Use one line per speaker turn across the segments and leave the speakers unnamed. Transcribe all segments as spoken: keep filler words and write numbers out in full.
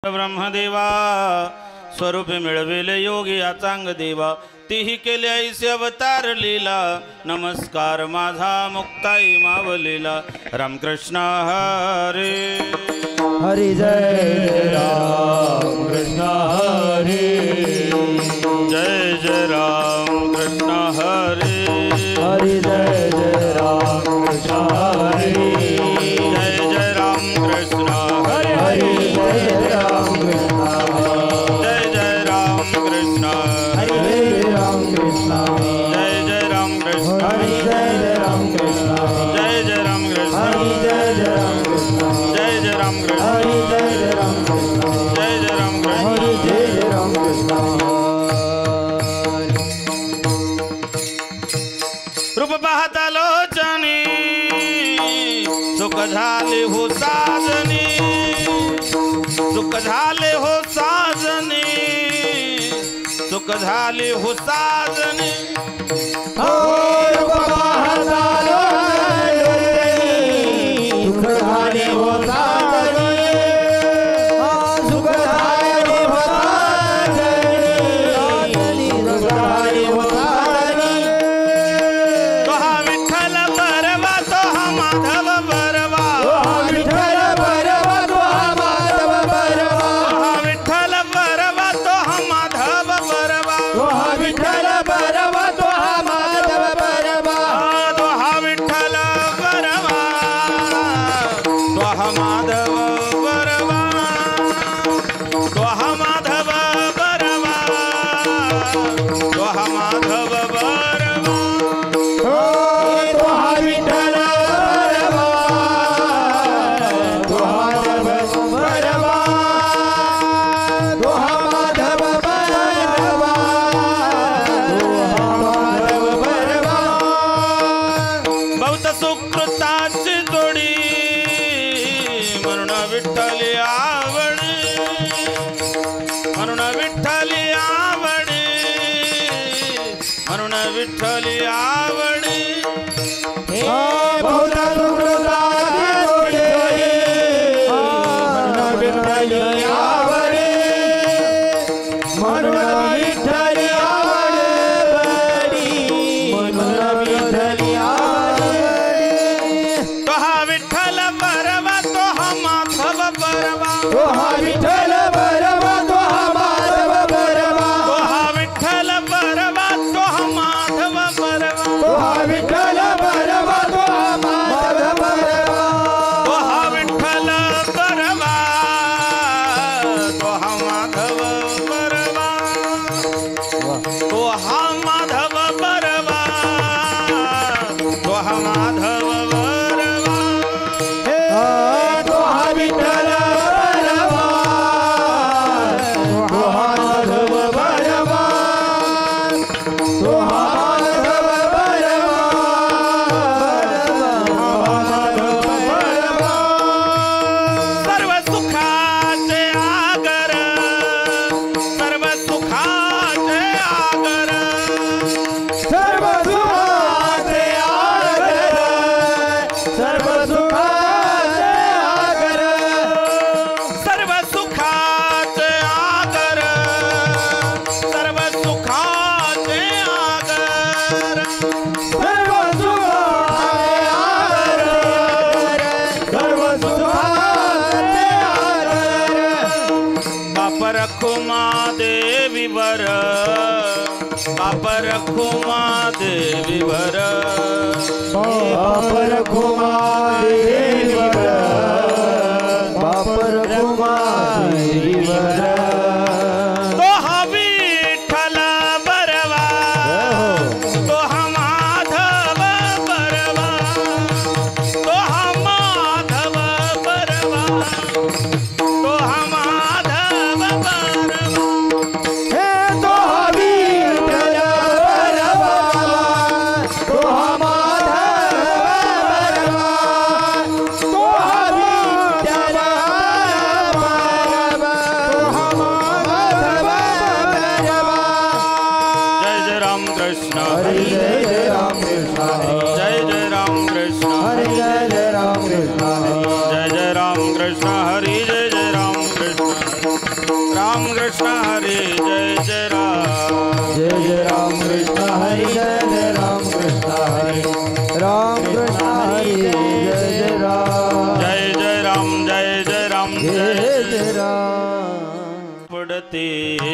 ब्रह्मदेवा स्वरूपे मिळविले योगी अचांग देवा तीही केले ऐसे अवतार लीला नमस्कार माझा मुक्ताई मावलीला रामकृष्ण हरे
हरि जय राम कृष्ण हरे
जय जय राम कृष्ण हरे
हरि जय जय राम कृष्ण हरे
जय जय राम कृष्ण हरे
हरि जय राम कृष्ण
जय जय राम कृष्ण
हरे जय राम कृष्ण
जय जय राम कृष्ण
हरि जय जय राम कृष्ण
जय जय राम कृष्ण
हरि जय जय राम कृष्ण
जय जय राम कृष्ण
हरि जय जय राम कृष्ण
जय जय राम कृष्ण
हरि जय जय राम कृष्ण
रूप पाहता लोचनी सुख झाले हो साजनी सुख झाले हो साजनी सुख झाले हो साजनी
हो रूप पाहता लोचनी सुख झाले हो साजनी सुख झाले हो साजनी सुख झाले हो साजनी
तो हा विठ्ठल बरवा तो हा माधव बरवा
हा विठ्ठल बरवा तो हा माधव बरवा
हा विठ्ठल बरवा तो हा माधव बरवा
तो हा विठ्ठल बरवा तो हा माधव बरवा
तो हा विठ्ठल बरवा तो हा माधव बरवा तो हा माधव बरवा तो हा माधव बरवा
हो तो हा विठ्ठल बरवा तो हा माधव बरवा तो हा माधव बरवा तो हा माधव बरवा
बहुत सुकृताची जोडी म्हणून विठ्ठली आवडी म्हणून विठ्ठली आवडी म्हणून विठ्ठली आवडी
हो बहुत सुकृताची जोडी म्हणून विठ्ठली आवडे म्हणून विठ्ठली आवडे म्हणून विठ्ठली आवडे
तो हा विठ्ठल बरवा तो हा माधव बरवा
तो हा विठ्ठल बरवा तो हा माधव बरवा
तो हा विठ्ठल बरवा तो हा माधव बरवा
तो हा विठ्ठल बरवा तो हा माधव बरवा
तो हा विठ्ठल बरवा तो हा माधव बरवा तो हा माधव बरवा तो हा माधव बरवा
हा तो हा विठ्ठल बरवा तो हा माधव बरवा तो हा माधव बरवा हा माधव बरवा
सर्व सुखाचे आगर सर्व सुखाचे आगर
सर्व सुखाचे आगर सर्व सुखाचे आगर
सर्व सुखाचे आगर सर्व सुखाचे आगर
सर्व सुखाचे आगर सर्व सुखाचे आगर
बाप रखुमा देवी वर बाप रखुमा देवी वर
बापर कुमार बापर कुमार
तो हा विठ्ठल बरवा तो हा माधव बरवा तो हा माधव बरवा तो हा माधव बरवा
हे तो हा विठ्ठल बरवा तो हा माधव बरवा तो हा विठ्ठल बरवा तो हा माधव बरवा
जय जय राम कृष्ण
हरि जय जय राम कृष्ण
जय जय राम कृष्ण
हरि जय जय राम कृष्ण
जय जय राम कृष्ण हरि जय जय राम कृष्ण कृष्ण हरी जय जय राम
जय जय राम कृष्ण हरि जय जय राम कृष्ण हरि राम कृष्ण हरि जय जय राम
जय जय राम जय जय राम
जय जय राम
पडते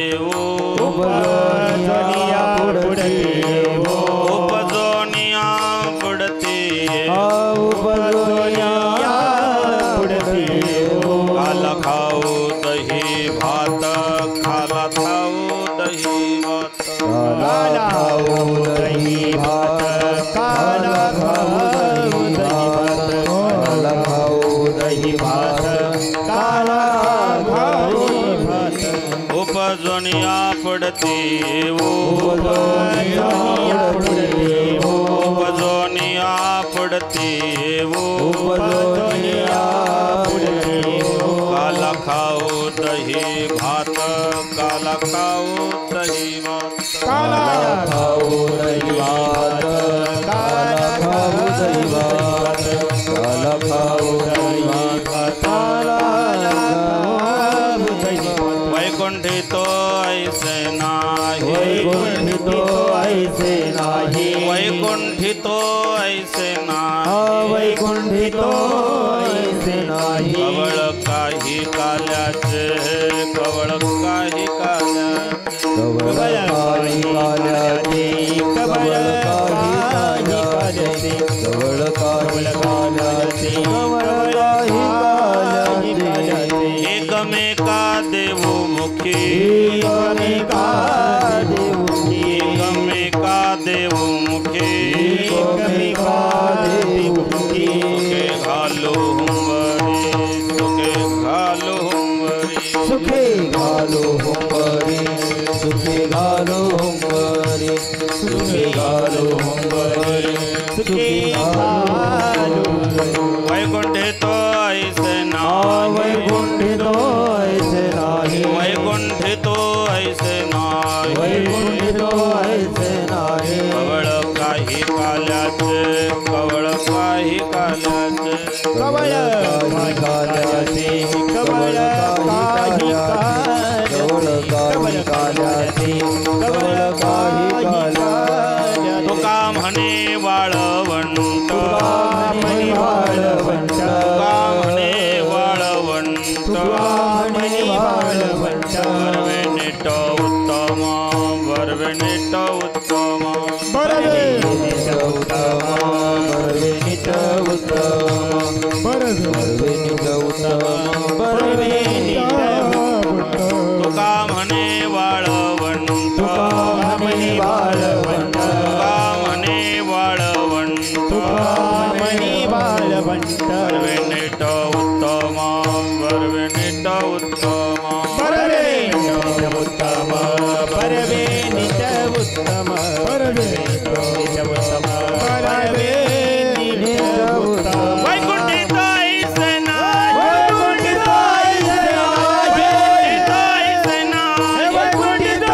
उपजोनिया पुढते
उपजोनिया पडते
उपजोनिया पुढते
खाला खाऊ दही भात खाला खाऊ दही भात
काला खाऊ दही भात काला खाऊ दही भात काला खाऊ दही भात काला खाऊ भात
उपजोनिया पडते
उपजोनिया पुढते
उपजोनिया पडते
उपजोनिया पुढते
काला खाऊ दही भात काला खाऊ दही भात
काला खाऊ दही भात काला खाऊ दही भात काला खाऊ दही भात काला खाऊ दही भात
वैकुंठी तो ऐसे नाही
वैकुंठी तो ऐसे नाही
वैकुंठी तो ऐसे नाही
वैकुंठी तो ऐसे नाही
कवळ काही काल्याचे कवळ काही काल्याचे
कवळ काही काल्याचे कवळ काही काल्याचे कवळ काही काल्याचे कवळ काही काल्याचे
एकमेका देऊ मुखी
एकमेका देऊमुखी
एकमेका देऊ मुखी
एकमेका देऊमुखी
सुखे घालो हुंबरी सुखे घालो हुंबरी
सुखे घालो हुंबरी सुखे घालो हुंबरी सुखे घालो हुंबरी सुखे घालो
वैकुंठी तो ऐसे नाही
वैकुंठी तो ऐसे नाही
वैकुंठी तो ऐसे नाही
वैकुंठी तो ऐसे नाही
कवळ काही काल्याचे कवळ काही काल्याचे
कवळ काही काल्याचे कवळ काही काल्याचे कवळ काल्याचे कवळ काही काल्याचे
तुका म्हणे वाळवंट
तुका म्हणे वाळवंट
तुका म्हणे वाळवंट
तुका म्हणे वाळवंट
बरवे नीट उत्तम बरवे नीट उत्तम
बरवे नीट उत्तम बरवे नीट उत्तम बरवे नीट उत्तम बरवे नीट उत्तम
तुका म्हणे वाळवंट
तुका म्हणे वाळवंट
तुका म्हणे वाळवंट
तुका म्हणे वाळवंट
बरवे नीट उत्तम बरवे नीट उत्तम
बरवे नीट उत्तम बरवे नीट उत्तम बरवे नीट उत्तम बरवे नीट उत्तम
वैकुंठी तो ऐसे नाही
वैकुंठी तो ऐसे नाही
वैकुंठी तो ऐसे नाही
वैकुंठी तो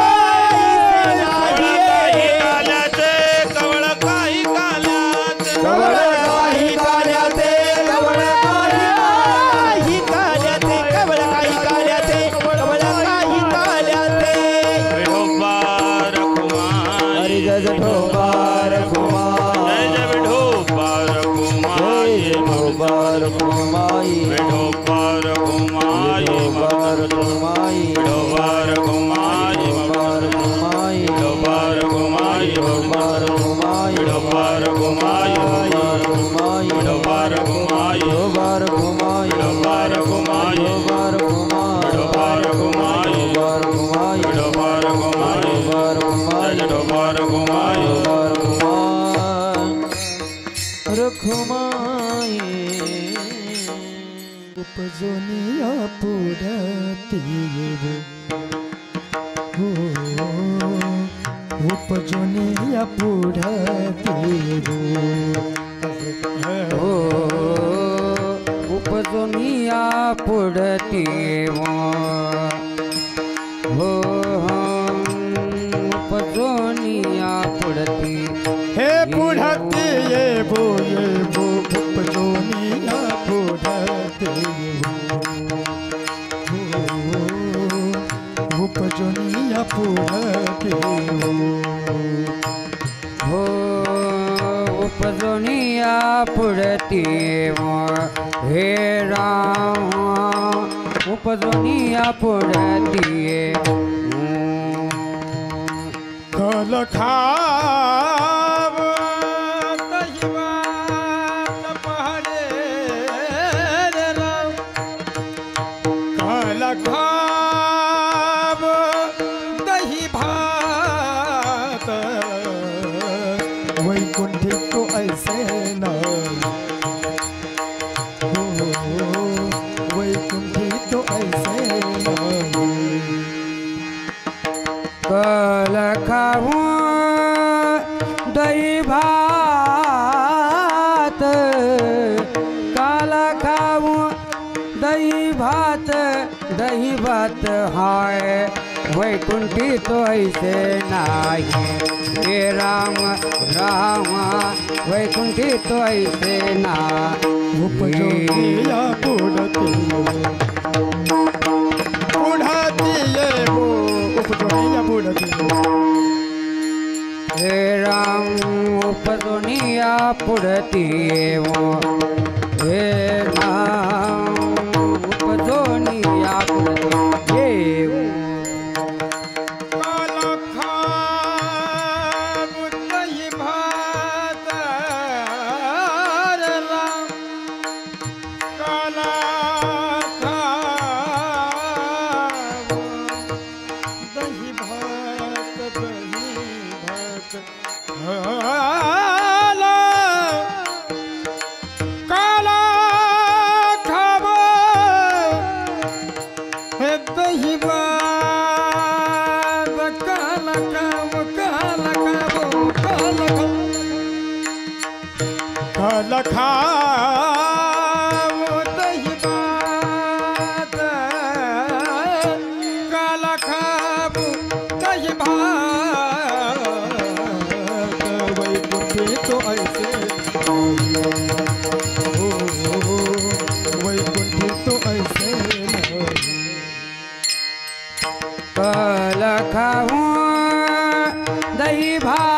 ऐसे
कवळ
नाही
काही काल्याचे कवळ काही काल्याचे
कवळ काही काल्याचे कवळ काही काल्याचे कवळ काही काल्याचे कवळ काही काल्याचे
विठोबा रखुमाई
हरी जय जय ठोबा रखुमाई
जय जय विठोबा रखुमाई
जय ठोबा रखुमाई
विठोबा रखुमाई
ठोबा रखुमाई
विठोबा रखुमाई
ठोबा रखुमाई
विठोबा रखुमाई
ठोबा रखुमाई
विठोबा रखुमाई
रखुमाई
विठोबा रखुमाई
ठोबा रखुमाई
विठोबा रखुमाई
ठोबा रखुमाई
विठोबा रखुमाई
ठोबा रखुमाई
विठोबा रखुमाई
ठोबा रखुमाई
विठोबा रखुमाई
रखुमाई उपजोनिया पुढती हो उपजोनिया पुढती
हो उपजोनिया पुढती हो उपजोनिया पुढती
हे पुढती ये भो ये भो उपजोनिया पुढती हो उपजनिया पुढती
हो उपजनिया पुढती हे राम उपजनिया पुढती
कल खाव दही भात पहले रे राम कल खाव दही भात वैकुंठी तो ऐसे नहीं हो वैकुंठी तो ऐसे नहीं
कल खाऊं दही भात काल खाऊं दही भात दही भात हाय वैकुंठी तो ऐसे नाही हे राम राम वैकुंठी तो ऐसे ना
उपजनिया पुढती पुढती ये हो उपजनिया पुढती
हे राम उपजनिया पुढती हे राम उपजनिया पुढती
काल खाव दही भात रे राम काल खाव दही भात दही भात काला काला खाव हे दही भात काला खाव काला खाव काला खाव काला खाव दही भात काला खाव दही भात वैकुंठी तो ऐसे हो वैकुंठी तो ऐसे नहीं
कल खाऊं दही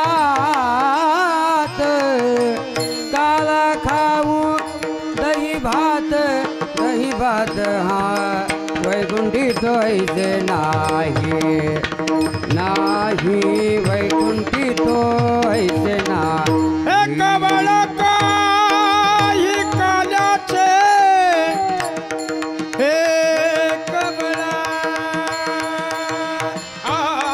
भात काल खाऊं दही भात दही भात हाँ वैकुंठी तो ऐसे नाही नाही वैकुंठी तो ऐसे ना
हे कवळ काही काल्याचे हे कवळ आ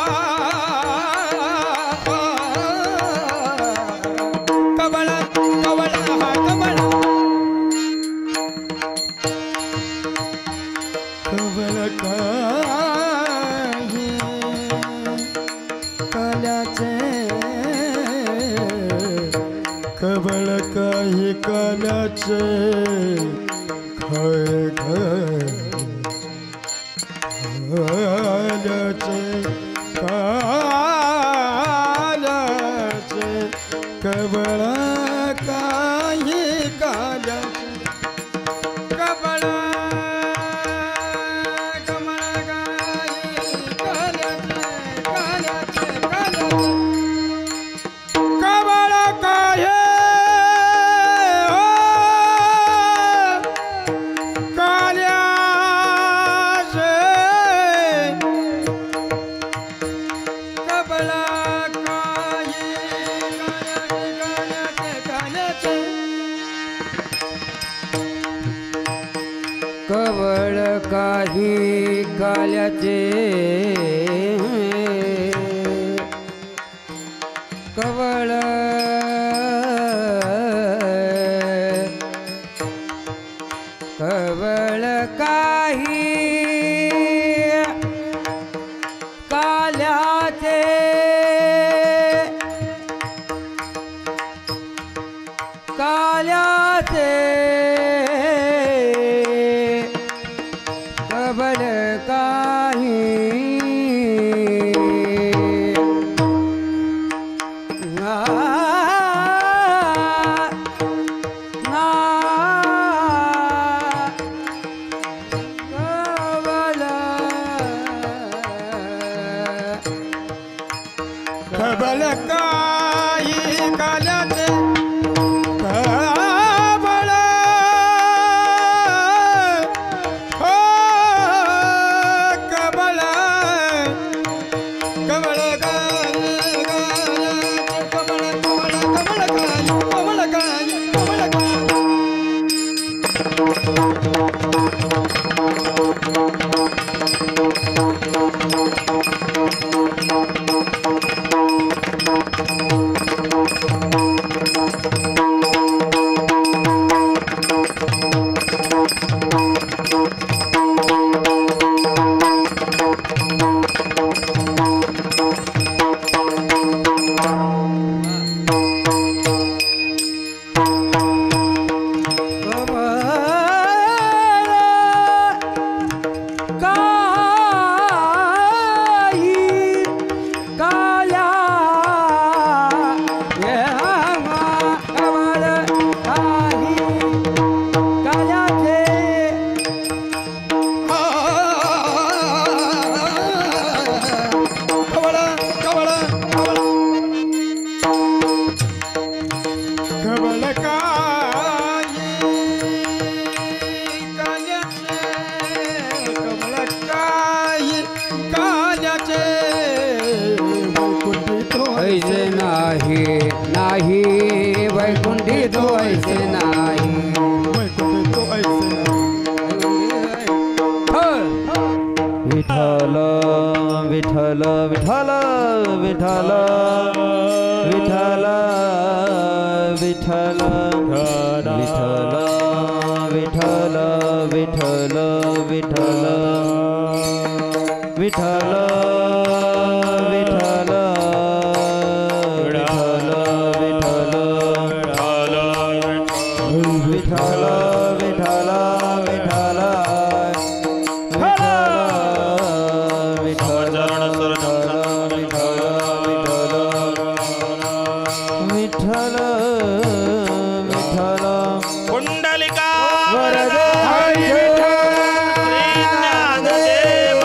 कवळ कवळ हा कवळ कवळ काही काल्याचे कवळ काही काल्याचे खय काल्याचे काल्याचे कवळ काही काल्याचे कवळ
कवळ काही काल्याचे कवळ कवळ काही काल्याचे काल्याचे कवळ काही ना ना कवळ
खबळ काही काल्याचे खबळ हो खबळ खबळ काही खबळ खबळ खबळ काही खबळ काही खबळ काही
ऐसे नाही नाही वैकुंठी तो ऐसे नाही
विठ्ठल विठ्ठल विठ्ठल विठ्ठल विठ्ठल विठ्ठल विठ्ठल विठ्ठल विठ्ठल विठ्ठल विठ्ठल
कुंडलिका
वरदे
श्रीज्ञानदेव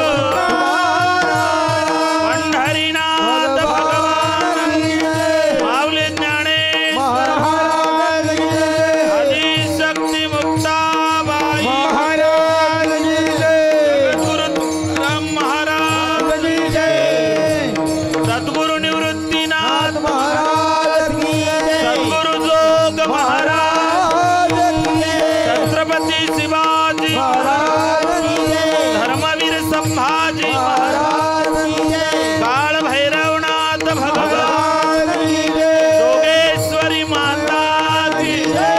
पंढरीनाथ भगवान माऊली ज्ञानेश्वर आदिशक्ती मुक्ताबाई जगद्गुरु तुकाराम महाराज सद्गुरु निवृत्तीनाथ सद्गुरु जोग महाराज छत्रपती शिवाजी धर्मवीर संभाजी काळ भैरवनाथ भगवान योगेश्वरी माता की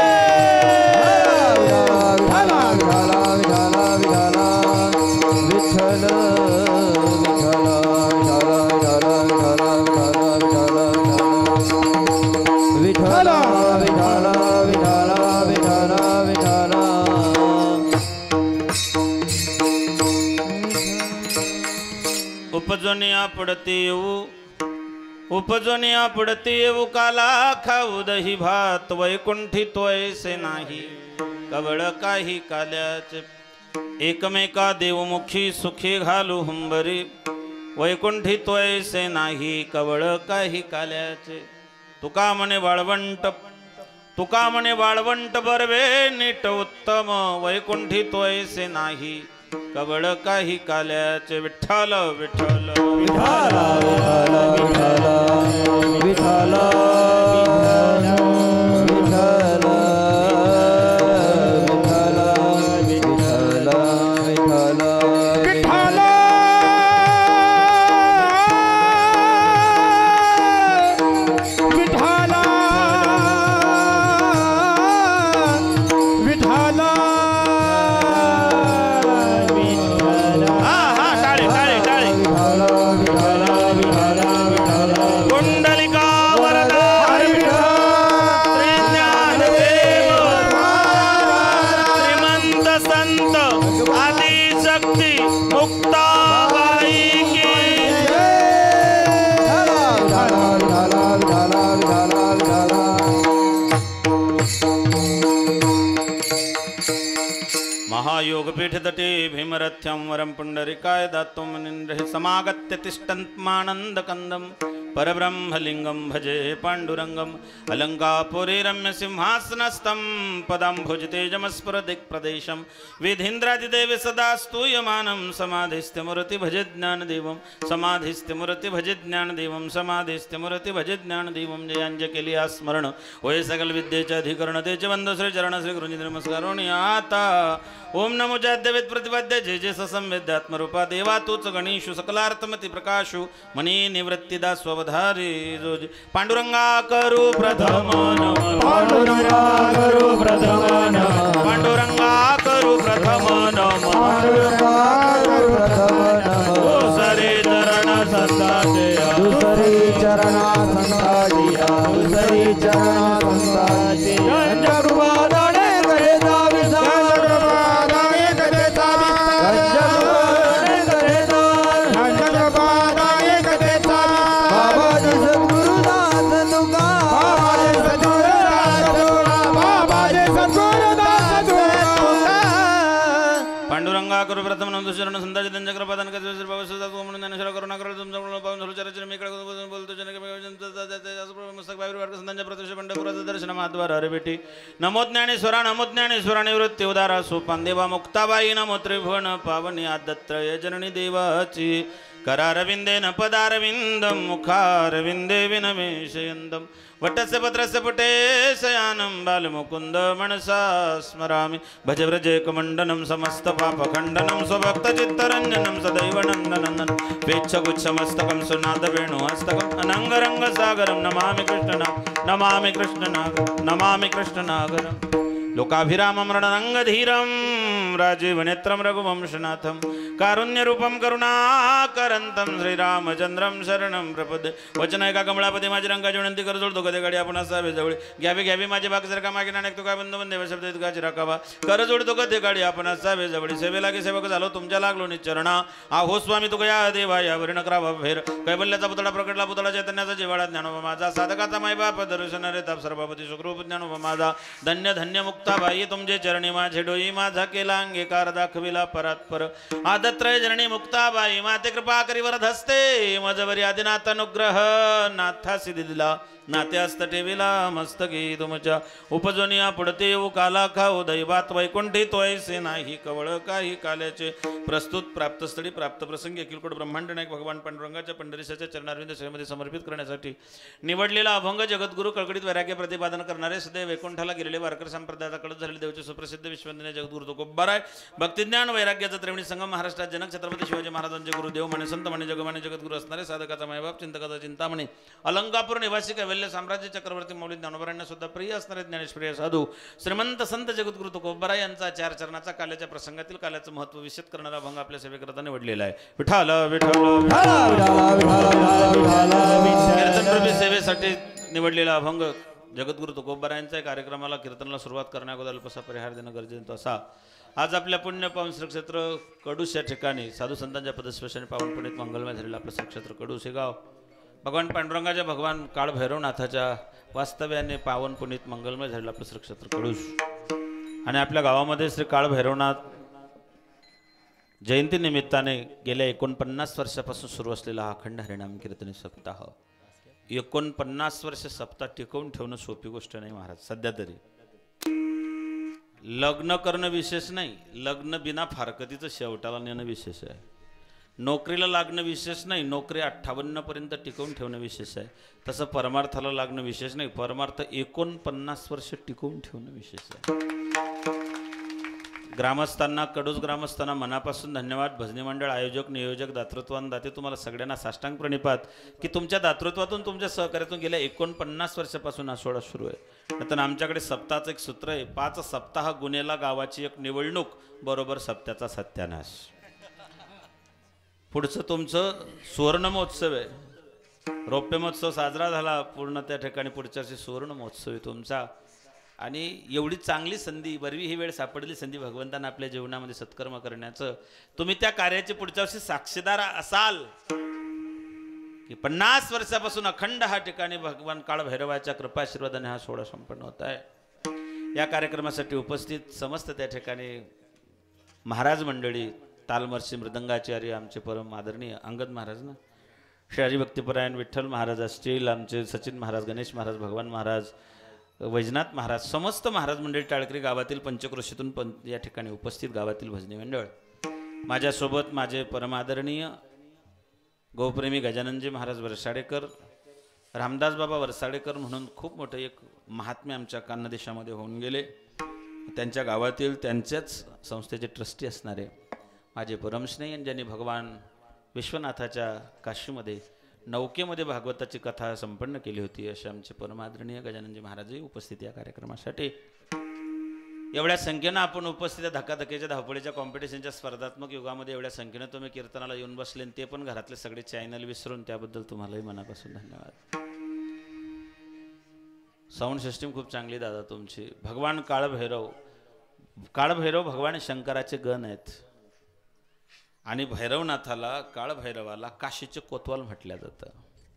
विठ्ठल विठ्ठल विठ्ठल विठ्ठल विठ्ठल
उपजनिया पडते येऊ उपजनिया पडते येऊ काला खाऊ दही भात वैकुंठी तोयसे नाही कवळ काही काल्याचे एकमेका देवमुखी सुखी घालू हुंबरी वैकुंठी तोयसे नाही कवळ काही काल्याचे तुका म्हणे वाळवंट तुका म्हणे वाळवंट बरवे नीट उत्तम वैकुंठी तोयसे नाही कवळ काही काल्याचे विठ्ठल विठ्ठल
विठ्ठल विठ्ठल विठ्ठल विठ्ठल विठ्ठल विठ्ठल विठ्ठल
महायोगपीठ तटे भीमरथ्यं वरं पुंडरिकाय दातुं मुनीन्द्रः समागत्य तिष्ठन्तमानन्दकन्दं परब्रह्मलिंगं भजे पाण्डुरङ्गम् अलङ्कापुरी रम्यसिंहासनस्थं पदाम्भुजतेजमस्फुरदिक्प्रदेशं विधीन्द्रादिदेवे सदा स्तूयमानं समाधिस्थिमुरति भजे ज्ञानदेवं समाधिस्थिमुरति भजे ज्ञानदेवं समाधिस्थिमुरति भजे ज्ञानदेवं जयांज केली स्मरण होय सकल विद्येचे अधिकरण तेचे वंदो श्री चरण श्री गुरुजी नमस्कारोणी आता ओम नमो जाद्यवेद प्रतिपाद्य जय जय ससंवेद्यात्मरूपा देवा तूच गणेशु सकलार्थमती प्रकाशु मनी निवृत्तिदा स्वधारी जोज पांडुरंगा करू प्रथम नमः
पांडुरंगा करू प्रथम नमः
पांडुरंगा करू प्रथम नमः
पांडुरंगा करू प्रथम नमः
दुसरे चरण संताचे
दुसरी चरणा संताजिया दुसरी चरणा संताजी जगवादाने करे दावी जगवादाने करे दावी जगवादाने करे दावी जगवादाने करे दावी बाबा जी सद्गुरुदास तुका बाबा जी सद्गुरुदास तुका बाबा जी सद्गुरुदास तुका
पांडुरंगा करू प्रथम नमः दुसरे संताचे त्यांच्या कृपादान करते श्री बाबा सदा म्हणून ज्ञानेश्वर करुणा करू तुमच्या मुळे पावन झुल चरचर मी कडे बोलतो जनक मस्तक बाहेर वाढ संतांच्या प्रत्यक्ष पंढरपुराचं दर्शन महाद्वार हरे बेटी नमो ज्ञानेश्वरा नमो ज्ञानेश्वरा निवृत्ती उदारा सोपान देवा मुक्ताबाई नमो त्रिभुवन पावनी आदत्रय जननी देवाची करारविंदेन पदारविंदम मुखारविंदे विनमेशयन्दम वटस्य पत्रस्य पुटे शयानं बालमुकुन्द मनसा स्मरामि भज व्रजेकमण्डनं समस्त पापखण्डनं स्वभक्तचित्तरञ्जनं सदैव नन्दनन्दनं वेच्छगुच्छमस्तकं सुनादवेणुहस्तकम् अनङ्गरङ्गसागरं नमामि कृष्णनाग नमामि कृष्णनाग नमामि कृष्णनागरं लोकाभिरामं रणरङ्गधीरं राजीवनेत्रं रघुवंशनाथं कारुण्यरूपं करुणाकरन्तं श्रीरामचंद्रं शरणं प्रपदे वचन एका कमळापती माझी रंगाची विनंती कर जोडतो कधी गाडी आपण असावे जवळ घ्यावी घ्यावी माझी बाग जर का मागे नाणक तुका बंद बंद शब्द तुकाची राखावा कर जोडतो कधी गाडी आपण असावे जवळ सेवे लागे सेवक झालो तुमच्या लागलो निचरणा आहो स्वामी तुका या देवा यावर नकरावा फेर कैबल्याचा पुतळा प्रकटला पुतळा चैतन्याचा जिवाळा ज्ञानोबा माझा साधकाचा मायबाप दर्शन रे ताप सर्वपती सुखरूप ज्ञानोबा माझा धन्य धन्य मुक्ताबाई तुमचे चरणी माझे डोई माझा केला अंगीकार दाखविला परात्पर आदत्रय जननी मुक्ताबाई माते कृपा करी वरद हस्ते मजवरी आदिनाथ अनुग्रह नाथासी दिला नात्यास्त ठेविला मस्तकी तुमच्या उपजोनिया पुढते येऊ काला खाऊ दैवात वैकुंठी तोयसे नाही कवळ काही काल्याचे प्रस्तुत प्राप्तस्थळी प्राप्त प्रसंगी अखिलकोट ब्रह्मांड नायक भगवान पांडुरंगाच्या पंढरीशाच्या चरणारविंद सेवेमध्ये समर्पित करण्यासाठी निवडलेला अभंग जगद्गुरु कळकळीत वैराग्य प्रतिपादन करणारे सदैव वैकुंठाला गेलेले वारकर संप्रदायाचा कडत झालेले देवचे सुप्रसिद्ध विश्ववंदनीय जगद्गुरु तुकोबाराय भक्तिज्ञान वैराग्याचा त्रिवेणी संगम महाराष्ट्रात जनक छत्रपती शिवाजी महाराजांचे गुरुदेव माने संत माने जगमाने जगद्गुरु असणारे साधकाचा मायबाप चिंतकाचा चिंतामणी अलंकापूर निवासी कैवल्य साम्राज्य चक्रवर्ती मौली ज्ञानोबरांना सुद्धा प्रिय असणारे ज्ञानेश्वरी साधू श्रीमंत संत जगद्गुरु तुकोबारा यांचा चार चरणाचा काल्याच्या प्रसंगातील काल्याचं महत्व विशद करणारा अभंग आपल्या सेवेकरता निवडलेला आहे विठाल विठाल कीर्तनप्रेमी सेवेसाठी निवडलेला अभंग जगद्गुरु तुकोबारा यांच्या कार्यक्रमाला कीर्तनाला सुरुवात करण्याअगोदर अल्पसा परिहार देणं गरजेचं असा आज आपल्या पुण्य पावन श्रीक्षेत्र कडूस या ठिकाणी साधू संतांच्या पदस्पर्शाने पावन पुण्यात मंगलमय झालेलं आपलं श्रीक्षेत्र कडूस हे गाव भगवान पांडुरंगाच्या भगवान काळ भैरवनाथाच्या वास्तव्याने पावन पुनीत मंगलमय झालेलं आपलं श्रीक्षेत्र कडूस आणि आपल्या गावामध्ये श्री काळ भैरवनाथ जयंती निमित्ताने गेल्या एकोणपन्नास वर्षापासून सुरू असलेला हा अखंड हरिनाम कीर्तनी सप्ताह एकोणपन्नास वर्ष सप्ताह टिकवून ठेवणं सोपी गोष्ट नाही महाराज सध्या तरी लग्न करणं विशेष नाही लग्न बिना फारकतीचं शेवटाला नेणं विशेष आहे नोकरीला लागणं विशेष नाही नोकरी अठ्ठावन्न पर्यंत टिकवून ठेवणं विशेष आहे तसं परमार्थाला लागणं विशेष नाही परमार्थ एकोणपन्नास वर्ष टिकवून ठेवणं विशेष आहे ग्रामस्थांना कडूस ग्रामस्थांना मनापासून धन्यवाद भजनी मंडळ आयोजक नियोजक दातृत्वान दाते तुम्हाला सगळ्यांना साष्टांग प्रणिपात की तुमच्या दातृत्वातून तुमच्या सहकार्यातून गेल्या एकोणपन्नास वर्षापासून हा सोहळा सुरू आहे तर आमच्याकडे सप्ताहाचं एक सूत्र आहे पाच सप्ताह गुन्हेला गावाची एक निवडणूक बरोबर सप्त्याचा सत्यानाश पुढचं तुमचं सुवर्ण महोत्सव आहे रौप्य महोत्सव साजरा झाला पूर्ण त्या ठिकाणी पुढच्या वर्षी सुवर्ण महोत्सव आहे तुमचा आणि एवढी चांगली संधी बरवी ही वेळ सापडली संधी भगवंतांना आपल्या जीवनामध्ये सत्कर्म करण्याचं तुम्ही त्या कार्याचे पुढच्या वर्षी साक्षीदार असाल की पन्नास वर्षापासून अखंड हा ठिकाणी भगवान काळ भैरवाच्या कृपाशीर्वादाने हा सोहळा संपन्न होत आहे या कार्यक्रमासाठी उपस्थित समस्त त्या ठिकाणी महाराज मंडळी तालमर्शी मृदंगाचार्य आमचे परम आदरणीय अंगद महाराज ना श्री हरिभक्तीपरायण विठ्ठल महाराज असतील, आमचे सचिन महाराज, गणेश महाराज, भगवान महाराज, वैजनाथ महाराज, समस्त महाराज मंडळी, टाळकरी गावातील पंचक्रोशीतून पण या ठिकाणी उपस्थित गावातील भजनी मंडळ, माझ्यासोबत माझे परमादरणीय गोप्रेमी गजाननजी महाराज वरसाडेकर, रामदास बाबा वरसाडेकर म्हणून खूप मोठं एक महात्म्य आमच्या कान्नदेशामध्ये होऊन गेले. त्यांच्या गावातील त्यांच्याच संस्थेचे ट्रस्टी असणारे माझे परमस्नेही, ज्यांनी भगवान विश्वनाथाच्या काशीमध्ये नौकेमध्ये भागवताची कथा संपन्न केली होती, असे आमचे परमादरणीय गजाननजी महाराजही उपस्थित या कार्यक्रमासाठी. एवढ्या संख्येनं आपण उपस्थित आहे, धकाधकीच्या धावपळीच्या कॉम्पिटिशनच्या स्पर्धात्मक युगामध्ये एवढ्या संख्येनं तुम्ही कीर्तनाला येऊन बसले, ते पण घरातले सगळे चॅनल विसरून, त्याबद्दल तुम्हालाही मनापासून धन्यवाद. साऊंड सिस्टीम खूप चांगली दादा तुमची. भगवान काळभैरव, काळभैरव भगवान शंकराचे गण आहेत आणि भैरवनाथाला, काळभैरवाला काशीचे कोतवाल म्हटलं जातं.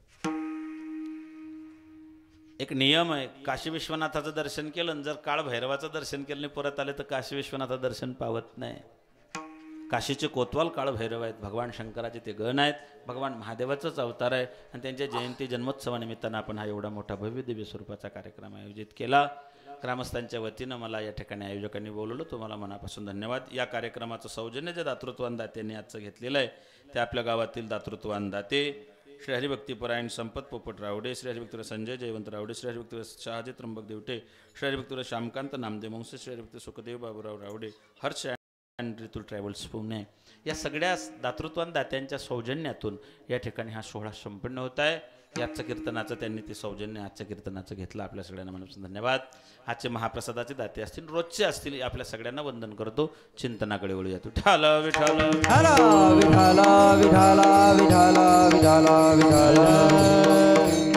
एक नियम आहे, काशी विश्वनाथाचं दर्शन केलं, जर काळभैरवाचं दर्शन केलं नाही परत आले तर काशी विश्वनाथाचं दर्शन पावत नाही. काशीचे कोतवाल काळभैरव आहेत, भगवान शंकराचे ते गण आहेत, भगवान महादेवाचाच अवतार आहे आणि त्यांच्या जयंती जन्मोत्सवानिमित्तानं आपण हा एवढा मोठा भव्य दिव्य स्वरूपाचा कार्यक्रम आयोजित केला. ग्रामस्थांच्या वतीनं मला या ठिकाणी आयोजकांनी बोलवलं, तुम्हाला मनापासून धन्यवाद. या कार्यक्रमाचं सौजन्य जे दातृत्वान दात्यांनी आजचं घेतलेलं आहे ते आपल्या गावातील दातृत्वान दाते श्री हरिभक्तीपरायण संपत पोपट रावडे, श्री हरिभक्तीवर संजय जयवंत रावडे, श्री हरिभक्तीवर शहाजी त्र्यंबक देवटे, श्री हरिभक्तीवर श्यामकांत नामदेव वंश, श्री हरिभक्ती सुखदेव बाबूराव रावडे, हर्ष अँड रितुल ट्रॅव्हल्स पुणे, या सगळ्या दातृत्वान दात्यांच्या सौजन्यातून या ठिकाणी हा सोहळा संपन्न होत आहे. याचं कीर्तनाचं त्यांनी ते सौजन्य आजच्या कीर्तनाचं घेतलं. आपल्या सगळ्यांना मनापासून धन्यवाद. आजचे महाप्रसादाचे दाते असतील, रोजचे असतील, आपल्या सगळ्यांना वंदन करतो. चिंतनाकडे वळूया. तू विठ्ठल विठ्ठल
विठ्ठल विठ्ठल विठ्ठल विठ्ठल विठ्ठल.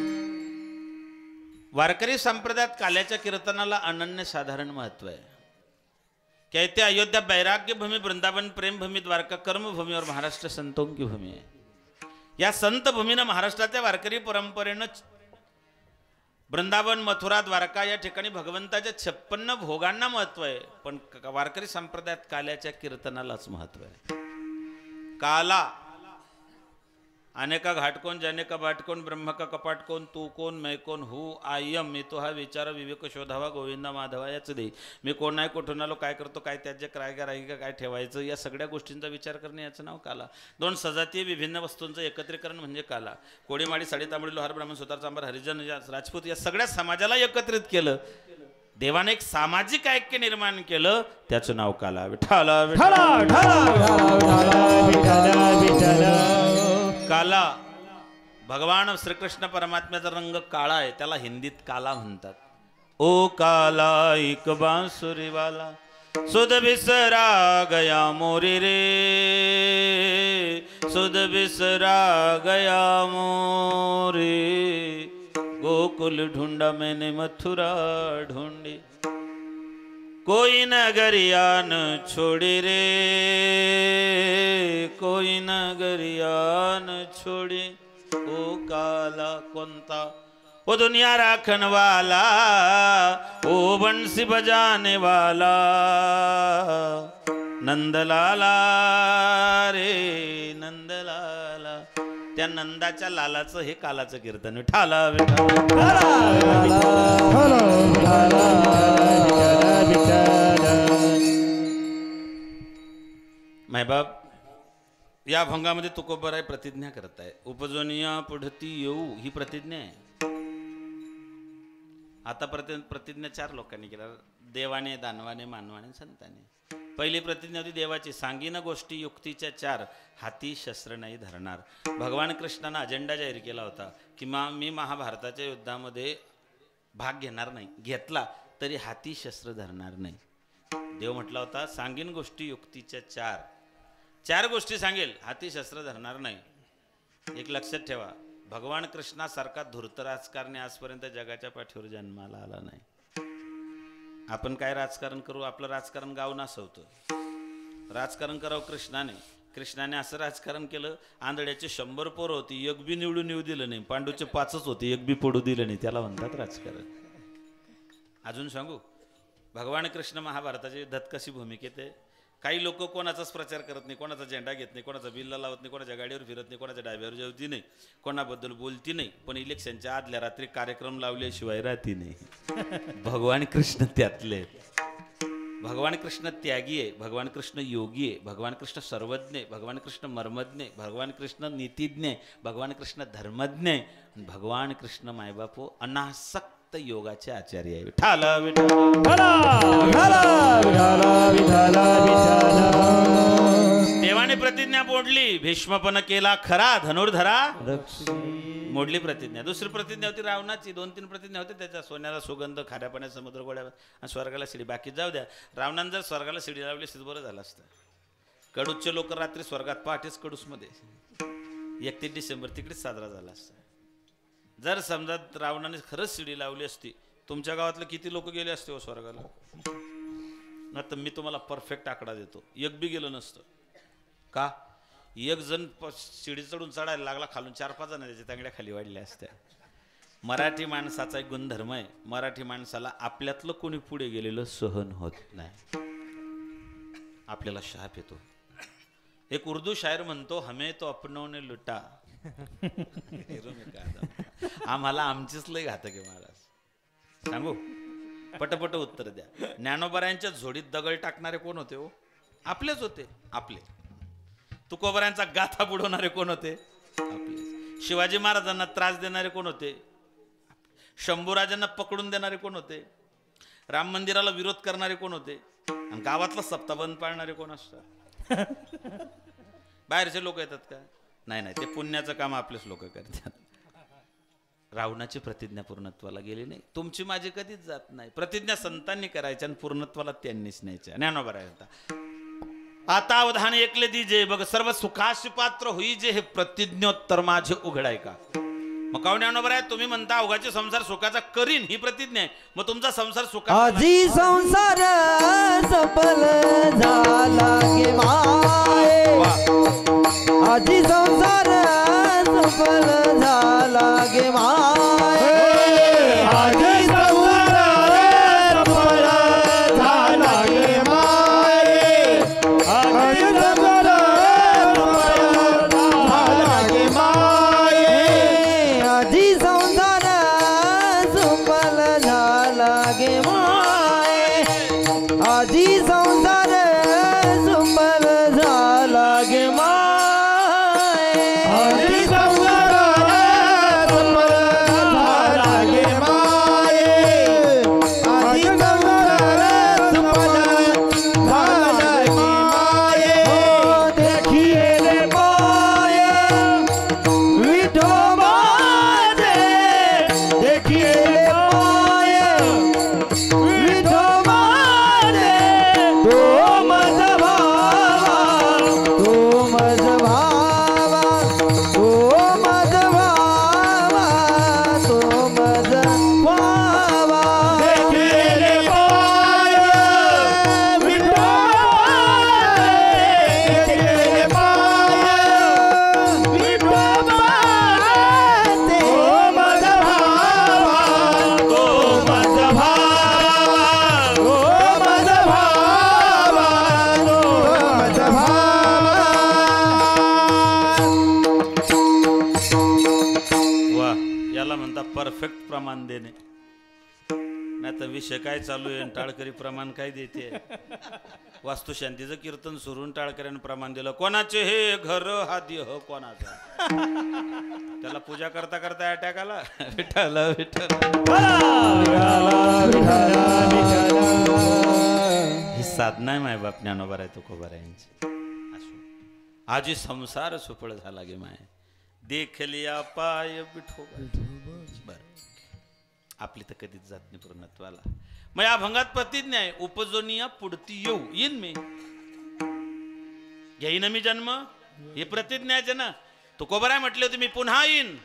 वारकरी संप्रदायात काल्याच्या कीर्तनाला अनन्यसाधारण महत्व आहे. कहते अयोध्या वैराग्य भूमी, वृंदावन प्रेम भूमी, द्वारका कर्मभूमी और महाराष्ट्र संतों की भूमी आहे. या संत भूमीनं महाराष्ट्राच्या वारकरी परंपरेनं वृंदावन, मथुरा, द्वारका या ठिकाणी भगवंताच्या छप्पन्न भोगांना महत्व आहे, पण वारकरी संप्रदायात काल्याच्या कीर्तनालाच महत्व आहे. काला अनेका घाट कोण, जाने का बाट कोण, ब्रह्म का कपाट कोण, तू कोण, मैं कोण, हु आयम, मी तो हा विचार विवेक शोधावा, गोविंदा माधवा याच दे. मी कोण आहे, कुठून आलो, काय करतो, काय त्याज्य काय करायचं, का काय ठेवायचं, या सगळ्या गोष्टींचा विचार करणे याचं नाव काला. दोन सजातीय विभिन्न वस्तूंचं एकत्रीकरण म्हणजे काला. कोळीमाडी, साडी, तांबडी, लोहार, ब्राह्मण, सुतार, चांभार, हरिजन, राजपूत या सगळ्या समाजाला एकत्रित केलं. देवाने एक सामाजिक ऐक्य निर्माण केलं, त्याचं नाव काला. विठ्ठल काला. भगवान श्रीकृष्ण परमात्म्याचा रंग काळा आहे, त्याला हिंदीत काला म्हणतात. ओ काला एक बांसुरी वाला, सुध बिसरा गया मोरी रे, सुध बिसरा गया मोरी, गोकुल ढूंढा मैंने मथुरा ढूंढी, कोई नगरिया न छोड़ी रे, कोई नगरिया न छोड़ी. ओ काला कोणता, ओ दुनिया राखन वाला, ओ बंसी बजाने वाला, नंदलाला रे नंदलाला. त्या नंदाच्या लालाचं हे कालाचं कीर्तन. विठ्ठल मायबाप या अभंगामध्ये तुकोबराय प्रतिज्ञा करताय. उपजनिया पुढती येऊ ही प्रतिज्ञा आहे. आतापर्यंत प्रतिज्ञा चार लोकांनी केल्या, देवाने, दानवाने, मानवाने, संताने. पहिली प्रतिज्ञा होती देवाची, सांगीन गोष्टी युक्तीच्या चार, हाती शस्त्र नाही धरणार. भगवान कृष्णानं अजेंडा जाहीर केला होता की मा मी महाभारताच्या युद्धामध्ये भाग घेणार नाही, घेतला तरी हाती शस्त्र धरणार नाही. देव म्हटला होता सांगीन गोष्टी युक्तीच्या चार, चार गोष्टी सांगेल, हाती शस्त्र धरणार नाही. एक लक्षात ठेवा, भगवान कृष्णासारखा धूर्त राजकारणी आजपर्यंत जगाच्या पाठीवर जन्माला आला नाही. आपण काय राजकारण करू, आपलं राजकारण गाव नासवतो. राजकारण करावं कृष्णाने. कृष्णाने असं राजकारण केलं, आंधळ्याचे शंभर पोर होती, एक बी निवडून येऊ दिलं नाही. पांडूचे पाचच होते, एक बी पडू दिलं नाही. त्याला म्हणतात राजकारण. अजून सांगू, भगवान कृष्ण महाभारताच्या युद्धात कशी भूमिकेत आहे. काही लोक कोणाचाच प्रचार करत नाही, कोणाचा झेंडा घेत नाही, कोणाचा बिल्ला लावत नाही, कोणाच्या गाडीवर फिरत नाही, कोणाच्या डाब्यावर जेवती नाही, कोणाबद्दल बोलती नाही, पण इलेक्शनच्या आदल्या रात्री कार्यक्रम लावल्याशिवाय राहती नाही. भगवान कृष्ण त्यातले. भगवान कृष्ण त्यागी आहे, भगवान कृष्ण योगी आहे, भगवान कृष्ण सर्वज्ञ आहे, भगवान कृष्ण मर्मज्ञ आहे, भगवान कृष्ण नीतिज्ञ आहे, भगवान कृष्ण धर्मज्ञ आहे, भगवान कृष्ण मायबापू अनासक्त योगाचे आचार्य आहे. विठ्ठल देवाने प्रतिज्ञा मोडली, भीष्मपण केला खरा धनुर्धरा मोडली प्रतिज्ञा. दुसरी प्रतिज्ञा होती रावणाची, दोन तीन प्रतिज्ञा होती त्याच्या, सोन्याला सुगंध, खाऱ्या पाण्यात समुद्र गोड्या आणि स्वर्गाला शिडी. बाकी जाऊ द्या, रावणानं जर स्वर्गाला शिडी लावली असती बरं झालं असतं. कडूसचे लोक रात्री स्वर्गात, पहाटेच कडूसमध्ये एकतीस डिसेंबर तिकडेच साजरा झाला असता. जर समजा रावणाने खरंच शिडी लावली असती, तुमच्या गावातले किती लोक गेले असते हो स्वर्गाला? आता मी तुम्हाला परफेक्ट आकडा देतो, एक बी गेलं नसतं. का? एक जण शिडी चढून चढायला लागला, खालून चार पाच जण त्याच्या तांगड्या खाली वाढल्या असत्या. मराठी माणसाचा एक गुणधर्म आहे, मराठी माणसाला आपल्यातलं कोणी पुढे गेलेलं सहन होत नाही, आपल्याला शाप येतो. एक उर्दू शायर म्हणतो, हमें तो अपनोने लुटा. आम्हाला आमचीच लय घातक आहे महाराज. सांगू पटपट उत्तर द्या. ज्ञानोबरायांच्या झोडीत दगड टाकणारे कोण होते हो? आपलेच होते. आपले. तुकोबरायांचा गाथा बुडवणारे कोण होते? आपले. शिवाजी महाराजांना त्रास देणारे कोण होते? शंभूराजांना पकडून देणारे कोण होते? राम मंदिराला विरोध करणारे कोण होते? आणि गावातला सप्ताह बंद पाळणारे कोण असतात? बाहेरचे लोक येतात का? नाही नाही, ते पुण्याचं काम आपलेच लोक करतात. रावणाची प्रतिज्ञा पूर्णत्वाला गेली नाही, तुमची माझी कधीच जात नाही. प्रतिज्ञा संतांनी करायच्या आणि पूर्णत्वाला त्यांनीच न्यायच्या. ज्ञानोबा आता अवधान ऐकले दीजे, बघ सर्व सुखाशी पात्र होई जे, हे प्रतिज्ञोत्तर माझे उघडाय का. मग काव ज्ञानोबा तुम्ही म्हणता अवघाचे संसार सुखाचा करीन, ही प्रतिज्ञा आहे. मग तुमचा संसार सुखा
आजी संसार सफल झाला गे माये, आजी संसार सफल झाला गे माये, आजी संसार सफल झाला गे माये, आजी संसार सफल झाला गे माये, आजी संसार सफल झाला गे माये, आजी संसार सफल झाला गे माये, आजी संसार सफल झाला गे माये, आजी संसार सफल झाला गे माये. हो देखिए रे माये विठोबाचे, देखिए रे माये विठोबाचे, तो मज भावा, तो मज भावा, तो मज भावा, तो मज भावा. देखिए रे माये विठोबाचे, देखिए रे माये विठोबाचे, तो मज भावा, तो मज भावा, तो मज भावा, तो मज भावा.
वा, याला म्हणता परफेक्ट प्रमाण देणे. नाही तर विषय काय चालू आहे, टाळकरी प्रमाण काय देते. वास्तुशांतीचं कीर्तन सुरून टाळकऱ्यानं प्रमाण दिलं. कोणाचे हे घर हा देह कोणाचा? त्याला पूजा करता करता अटॅक आला. विठ्ठल विठ्ठल. ही साधना आहे मायबाप ज्ञानोबा आहे तुकोबा यांची. आजी संसार सुफळ झाला गे माय, देख लिया पाय विठोबा. बर, आपली तर कधीच जात नाही पूर्णत्वाला. मग या भंगात प्रतिज्ञा आहे, उपजोनिया पुढती येऊ येईन मी, घेईन मी जन्म, ही प्रतिज्ञा आहे ना. तुकोबराय म्हटले होते मी पुन्हा येईन.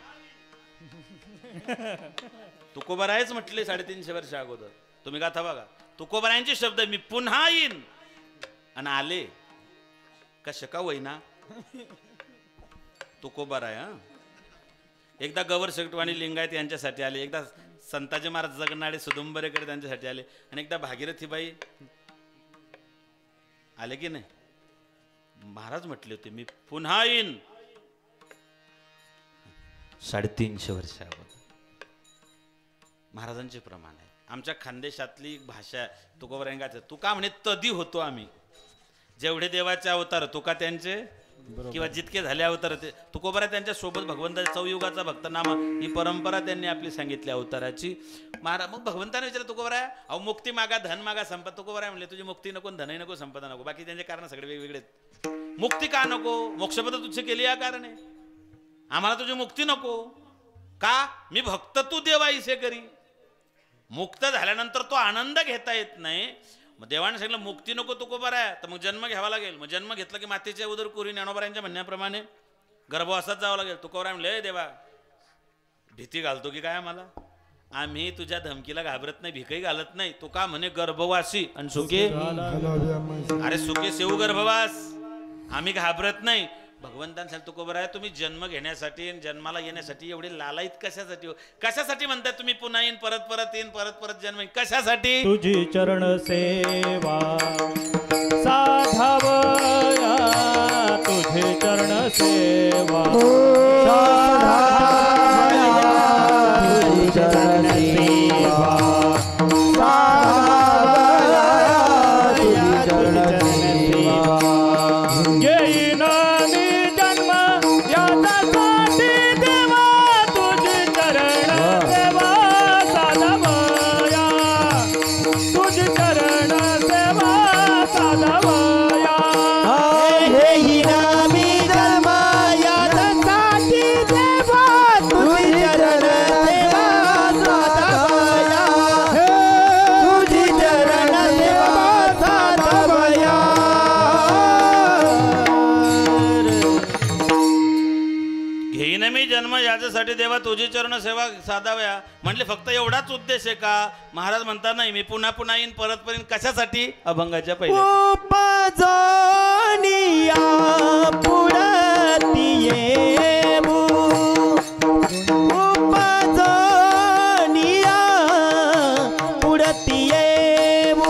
तुकोबरायच म्हटले साडेतीनशे वर्ष अगोदर. तुम्ही गाथा बघा, तुकोबरायांचे शब्द मी पुन्हा येईन. आणि आले कशा का होईना. तुकोबराय हा एकदा गवर शेकटवाणी लिंगायत यांच्यासाठी आले, एकदा संताजी महाराज जगनाडे सुदुंबरेकडे त्यांच्यासाठी आले, आणि एकदा भागीरथीबाई आले की नाही? महाराज म्हटले होते मी पुन्हा येईन साडेतीनशे वर्ष अगोदर. महाराजांचे प्रमाण आहे. आमच्या खानदेशातली भाषा तुकोबरांगाचं तुका म्हणे तदी होतो आम्ही. जेवढे देवाचे अवतार तुका त्यांचे किंवा जितके झाले अवतार ते तुकोबरा त्यांच्या सोबत भगवंताच्या चौयुगाचा भक्तनामा ही परंपरा त्यांनी आपली सांगितली अवताराची. महाराज मग भगवंताने विचारलं तुकोबरा अहो मुक्ती मागा धन मागा संपदा. तुकोबरा म्हणले तुझी मुक्ती नको धनही नको संपदा नको. बाकी त्यांचे कारण सगळे वेगवेगळे. मुक्ती का नको? मोक्षपद तुझे केली या कारणे. आम्हाला तुझी मुक्ती नको का? मी भक्त तू देवा इसे करी. मुक्त झाल्यानंतर तो आनंद घेता येत नाही. मग देवाने सांगितलं मुक्ती नको तुकोबरा आहे तर मग जन्म घ्यावा लागेल. मग जन्म घेतला की मातेच्या उदर कोरी ज्ञानोबरांच्या म्हणण्याप्रमाणे गर्भवासात जावं लागेल. तुकोबरा म्हणले देवा भीती घालतो की काय आम्हाला? आम्ही तुझ्या धमकीला घाबरत नाही, भीकही घालत नाही. तू का म्हणे गर्भवासी आणि सुखे अरे सुखे सेऊ गर्भवास. आम्ही घाबरत नाही. भगवंतांनी सांगतो तुकोबरा आहे तुम्ही जन्म घेण्यासाठी जन्माला येण्यासाठी एवढे लालायत कशासाठी हो? कशासाठी म्हणताय तुम्ही पुन्हा येईन परत परत येईन परत परत जन्म येईन कशासाठी?
तुझी चरण सेवा साधावया तुझे चरण सेवा
साधावया तुझी चरण सेवा साधावया तुझी चरण सेवा.
येईन मी जन्म याच्यासाठी देवा तुझी चरण सेवा साधावया तुझी चरण सेवा साधावया.
हे नामी जन्म यासाठी देवा तुझी चरण सेवा साधावया तुझी चरण सेवा साधावया.
घेईन मी जन्म याच्यासाठी देवा तुझी चरण सेवा साधाव्या म्हटले फक्त एवढाच उद्देश आहे का? महाराज म्हणतात नाही मी पुन्हा पुन्हा येईन परत परत कशासाठी? अभंगाच्या पहिले
उपजनिया पुढती येऊ उपजनिया पुढती येऊ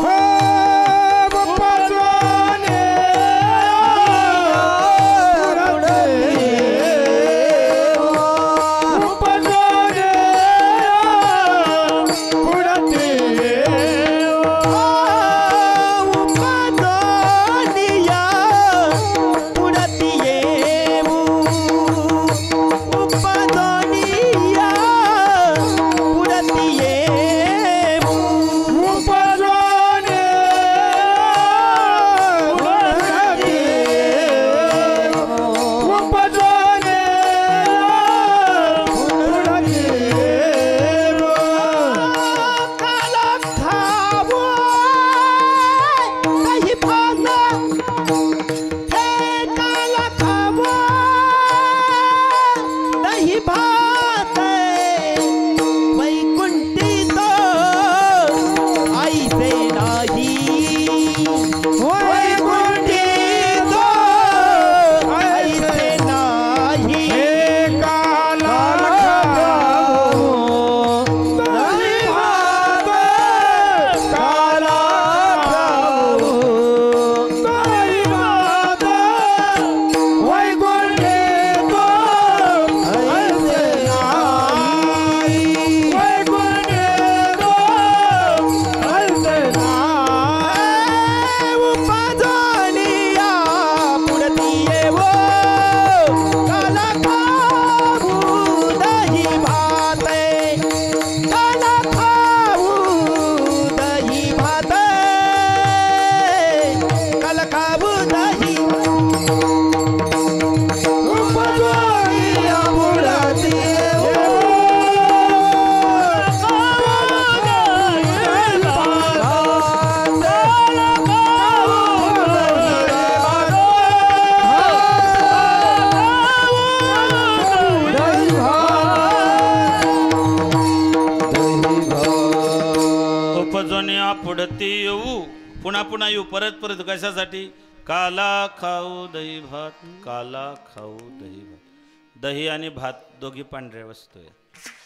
पुढती येऊ पुन्हा पुन्हा येऊ परत परत कशासाठी? काला खाऊ दही भात काला खाऊ दही भात. दही आणि भात दोघी पांढऱ्या वस्तू आहे.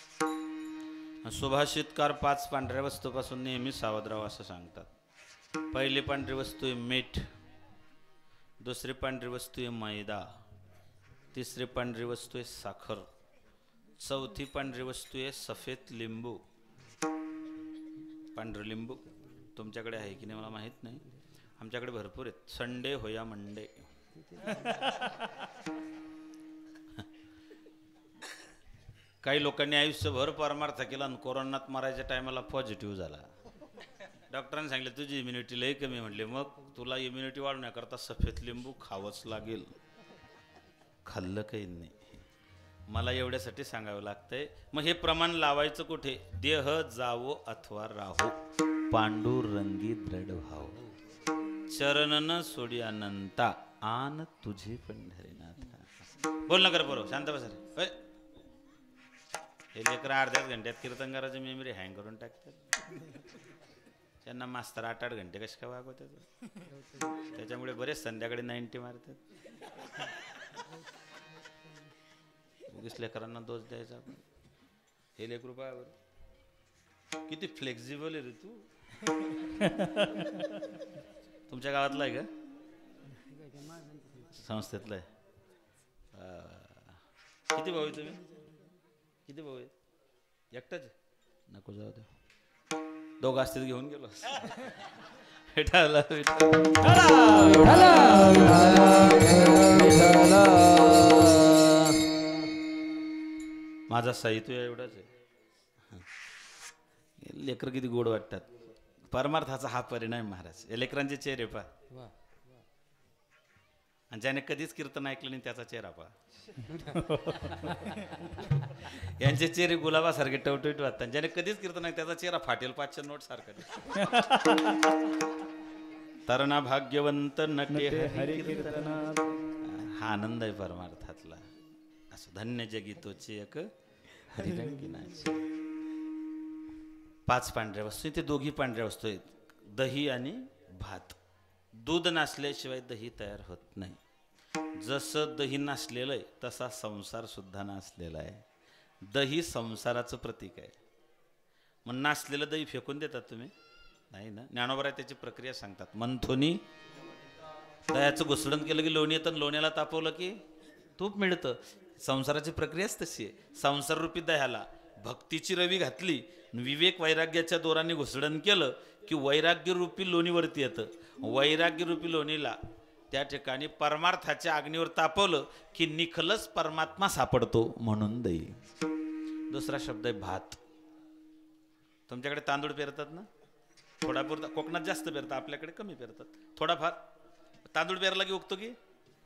सुभाषितकार पाच पांढऱ्या वस्तूपासून नेहमी सावध राहावं असं सांगतात. पहिली पांढरी वस्तू आहे मीठ. दुसरी पांढरी वस्तू आहे मैदा, तिसरी पांढरी वस्तू आहे साखर, चौथी पांढरी वस्तू आहे सफेद लिंबू. पांढरं लिंबू तुमच्याकडे आहे की नाही मला माहीत नाही, आमच्याकडे भरपूर आहेत. संडे होया मंडे. काही लोकांनी आयुष्यभर परमार्थ केला आणि कोरोनात मारायच्या टायमाला पॉझिटिव्ह झाला. डॉक्टरांनी सांगितलं तुझी इम्युनिटी लई कमी. म्हटले मग तुला इम्युनिटी वाढवण्याकरता सफेद लिंबू खावंच लागेल. खाल्लं काही नाही, मला एवढ्यासाठी सांगावं लागतंय. मग हे प्रमाण लावायचं कुठे? देह जावो अथवा राहो, पांडुरंगी दृढ भाव, चरणन सोडी अनंता, आन तुझी पंढरीनाथ. बोल ना कर बरोबर, शांत बसा रे. हे लेकर अर्ध्याच घंट्यात कीर्तनकाराची मेमरी हँग करून टाकतात. त्यांना मास्तर आठ आठ घंटे कसे काय वागवतात, त्याच्यामुळे बरेच संध्याकाळी नाईन्टी मारतात. उगीच लेकरांना दोष द्यायचा आपण. हे लेकरू पाय बरं किती फ्लेक्झिबल आहे रे तू. तुमच्या गावातला आहे का? संस्थेतला आहे. किती भाऊ आहे तुम्ही? किती भाऊ आहे? एकटाच आहे? नको जाऊ दे, दोघं असतील घेऊन गेलो. माझा साहित्य एवढाच आहे. लेकर किती गोड वाटतात. परमार्थाचा हा परिणाम महाराज. या लेकरांचे चेहरे पा, आणि ज्याने कधीच कीर्तन ऐकलं नाही त्याचा चेहरा पा. यांचे चेहरे गुलाबासारखे टवटवीट वाटतात. ज्याने कधीच कीर्तन ऐकलं त्याचा चेहरा फाटेल पाचशे नोट सारखा. तरणा भाग्यवंत नटे हरी कीर्तनात. हा आनंद आहे परमार्थातला. असं धन्य जगितोचे एक हरिरंगिनाचे. पाच पांढऱ्या वस्तू, ते दोघी पांढऱ्या वस्तू आहेत, दही आणि भात. दूध नसल्याशिवाय दही तयार होत नाही. जसं दही नसलेलं आहे तसा संसार सुद्धा नसलेला आहे. दही संसाराचं प्रतीक आहे. मग नसलेलं दही फेकून देतात तुम्ही? नाही ना. ज्ञानोबा त्याची प्रक्रिया सांगतात. मंथोनी दह्याचं घुसडण केलं की लोणी येतं, लोण्याला तापवलं की तूप मिळतं. संसाराची प्रक्रियाच तशी आहे. संसार रूपी दह्याला भक्तीची रवी घातली, विवेक वैराग्याच्या दोराने घुसडण केलं की वैराग्य रूपी लोणीवरती येतं. वैराग्य रूपी लोणीला त्या ठिकाणी परमार्थाच्या अग्नीवर तापवलं की निखलस परमात्मा सापडतो, म्हणून दही. दुसरा शब्द आहे भात. तुमच्याकडे तांदूळ पेरतात ना, थोडापुरता. कोकणात जास्त पेरतात, आपल्याकडे कमी पेरतात. थोडाफार तांदूळ पेरला की उगतो की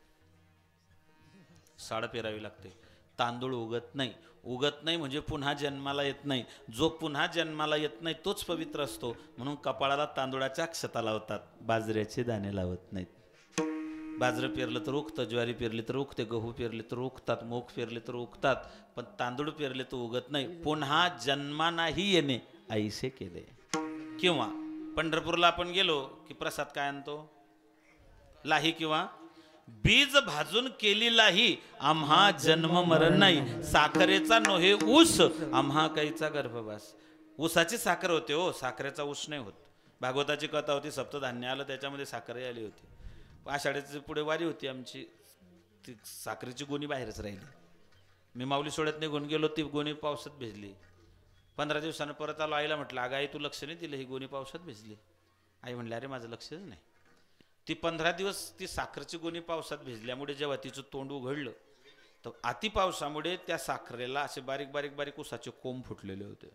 साड पेरावी लागते. तांदूळ उगत नाही. उगत नाही म्हणजे पुन्हा जन्माला येत नाही. जो पुन्हा जन्माला येत नाही तोच पवित्र असतो. म्हणून कपाळाला तांदूळाच्या अक्षता लावतात, बाजऱ्याचे दाणे लावत नाहीत. बाजरं पेरलं तर उगतं, ज्वारी पेरली तर उगते, गहू पेरले तर उगतात, मूग पेरले तर उगतात, पण तांदूळ पेरले तर उगत नाही. पुन्हा जन्मानाही येणे ऐसे केले. किंवा पंढरपूरला आपण गेलो की प्रसाद काय आणतो? लाही किंवा बीज भाजून केली लाही, आम्हा जन्म मरण नाही. साखरेचा नोहे ऊस, आम्हा काहीचा गर्भवास. ऊसाची साखर होते हो, साखरेचा ऊस नाही होत. भागवताची कथा होती, सप्तधान्य आलं, त्याच्यामध्ये साखरही आली होती. आषाढीची पुढे वारी होती आमची, ती साखरेची गोणी बाहेरच राहिली. मी माऊली सोडत निघून गेलो, ती गोणी पावसात भिजली. पंधरा दिवसानं परत आलो. आईला म्हटलं, अगं आई तू लक्ष नाही दिलं, ही गोणी पावसात भिजली. आई म्हणली, अरे माझं लक्षच नाही. ती पंधरा दिवस ती साखरेची गोणी पावसात भिजल्यामुळे जेव्हा तिचं तोंड उघडलं तर अति पावसामुळे त्या साखरेला असे बारीक बारीक बारीक उसाचे कोंब फुटलेले होते.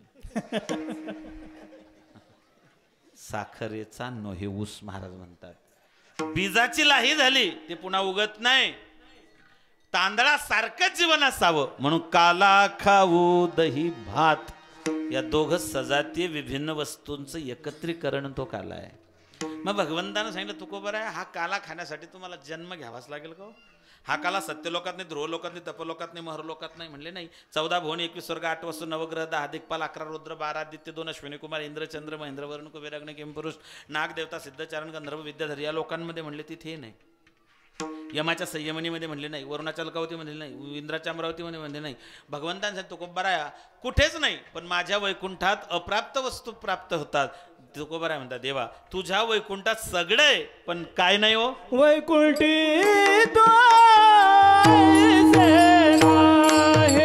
साखरेचा नोहे ऊस महाराज म्हणतात. बीजाची लाही झाली ते पुन्हा उगत नाही. तांदळासारखं जीवन असावं म्हणून काला खाऊ दही भात या दोघं सजातीय विभिन्न वस्तूंचं एकत्रीकरण तो काला आहे. मग भगवंतानं सांगितलं, तुकोबर आहे, हा काला खाण्यासाठी तुम्हाला जन्म घ्यावाच लागेल का? हा काला सत्यलोकात नाही, ध्रुवलोकात नाही, तपलोकात नाही, महरलोकात नाही म्हणले नाही. चौदा भुवन, एकवीस स्वर्ग, आठ वस्तू, नवग्रह, दहा दिक्पाल, अकरा रुद्र, बारा आदित्य, दोन अश्विनी कुमार, इंद्र, चंद्र, महेंद्र, वरुण, कुबेर, अग्नी, किंपुरुष, नाग, देवता, सिद्धचारण, गंधर्व, विद्याधर या लोकांमध्ये म्हणले तिथे नाही. यमाच्या संयमनीमध्ये म्हणले नाही, वरुणाच्या अलकावतीमध्ये नाही, इंद्राच्या अमरावतीमध्ये म्हणले नाही. भगवंतांसाठी तुकोबराया कुठेच नाही. पण माझ्या वैकुंठात अप्राप्त वस्तू प्राप्त होतात. तुकोबा आहे म्हणतात देवा तुझ्या वैकुंठात सगळं आहे पण काय नाही हो
वैकुंठी तो ऐसे नाहे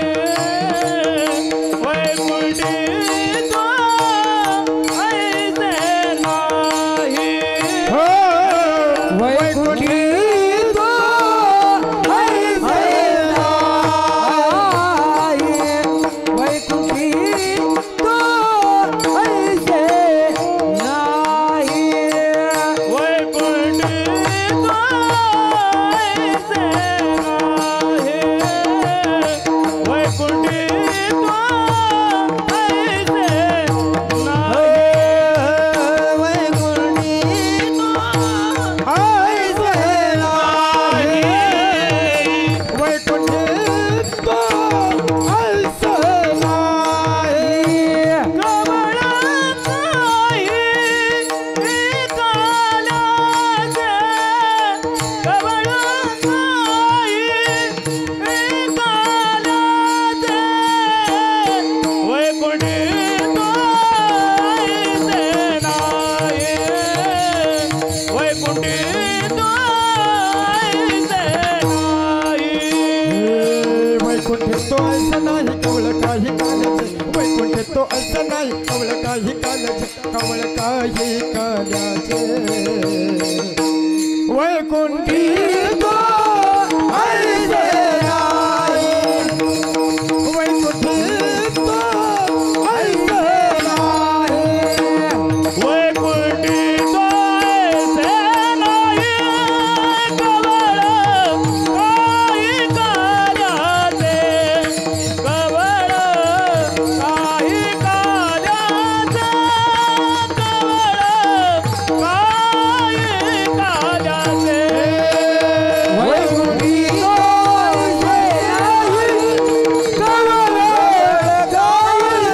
वैकुंठी तो ऐसे नाहे
वैकुंठी तो ऐसे नाहे वैकुंठी तो ऐसे नाहे
वैकुंठी तो ऐसे नाहे वैकुंठी तो ऐसे नाहे
तो ऐसा नाही कवळ काही काल्याचे वैकुंठ तो ऐसा नाही कवळ काही काल्याचे कवळ काही काल्याचे वैकुंठी तो ऐसे नाही वैकुंठी तो ऐसे नाही
वैकुंठी तो ऐसे नाही कवळ काही काल्याचे कवळ काही काल्याचे कवळ काही काल्याचे
वैकुंठी तो ऐसे नाही कवळ काही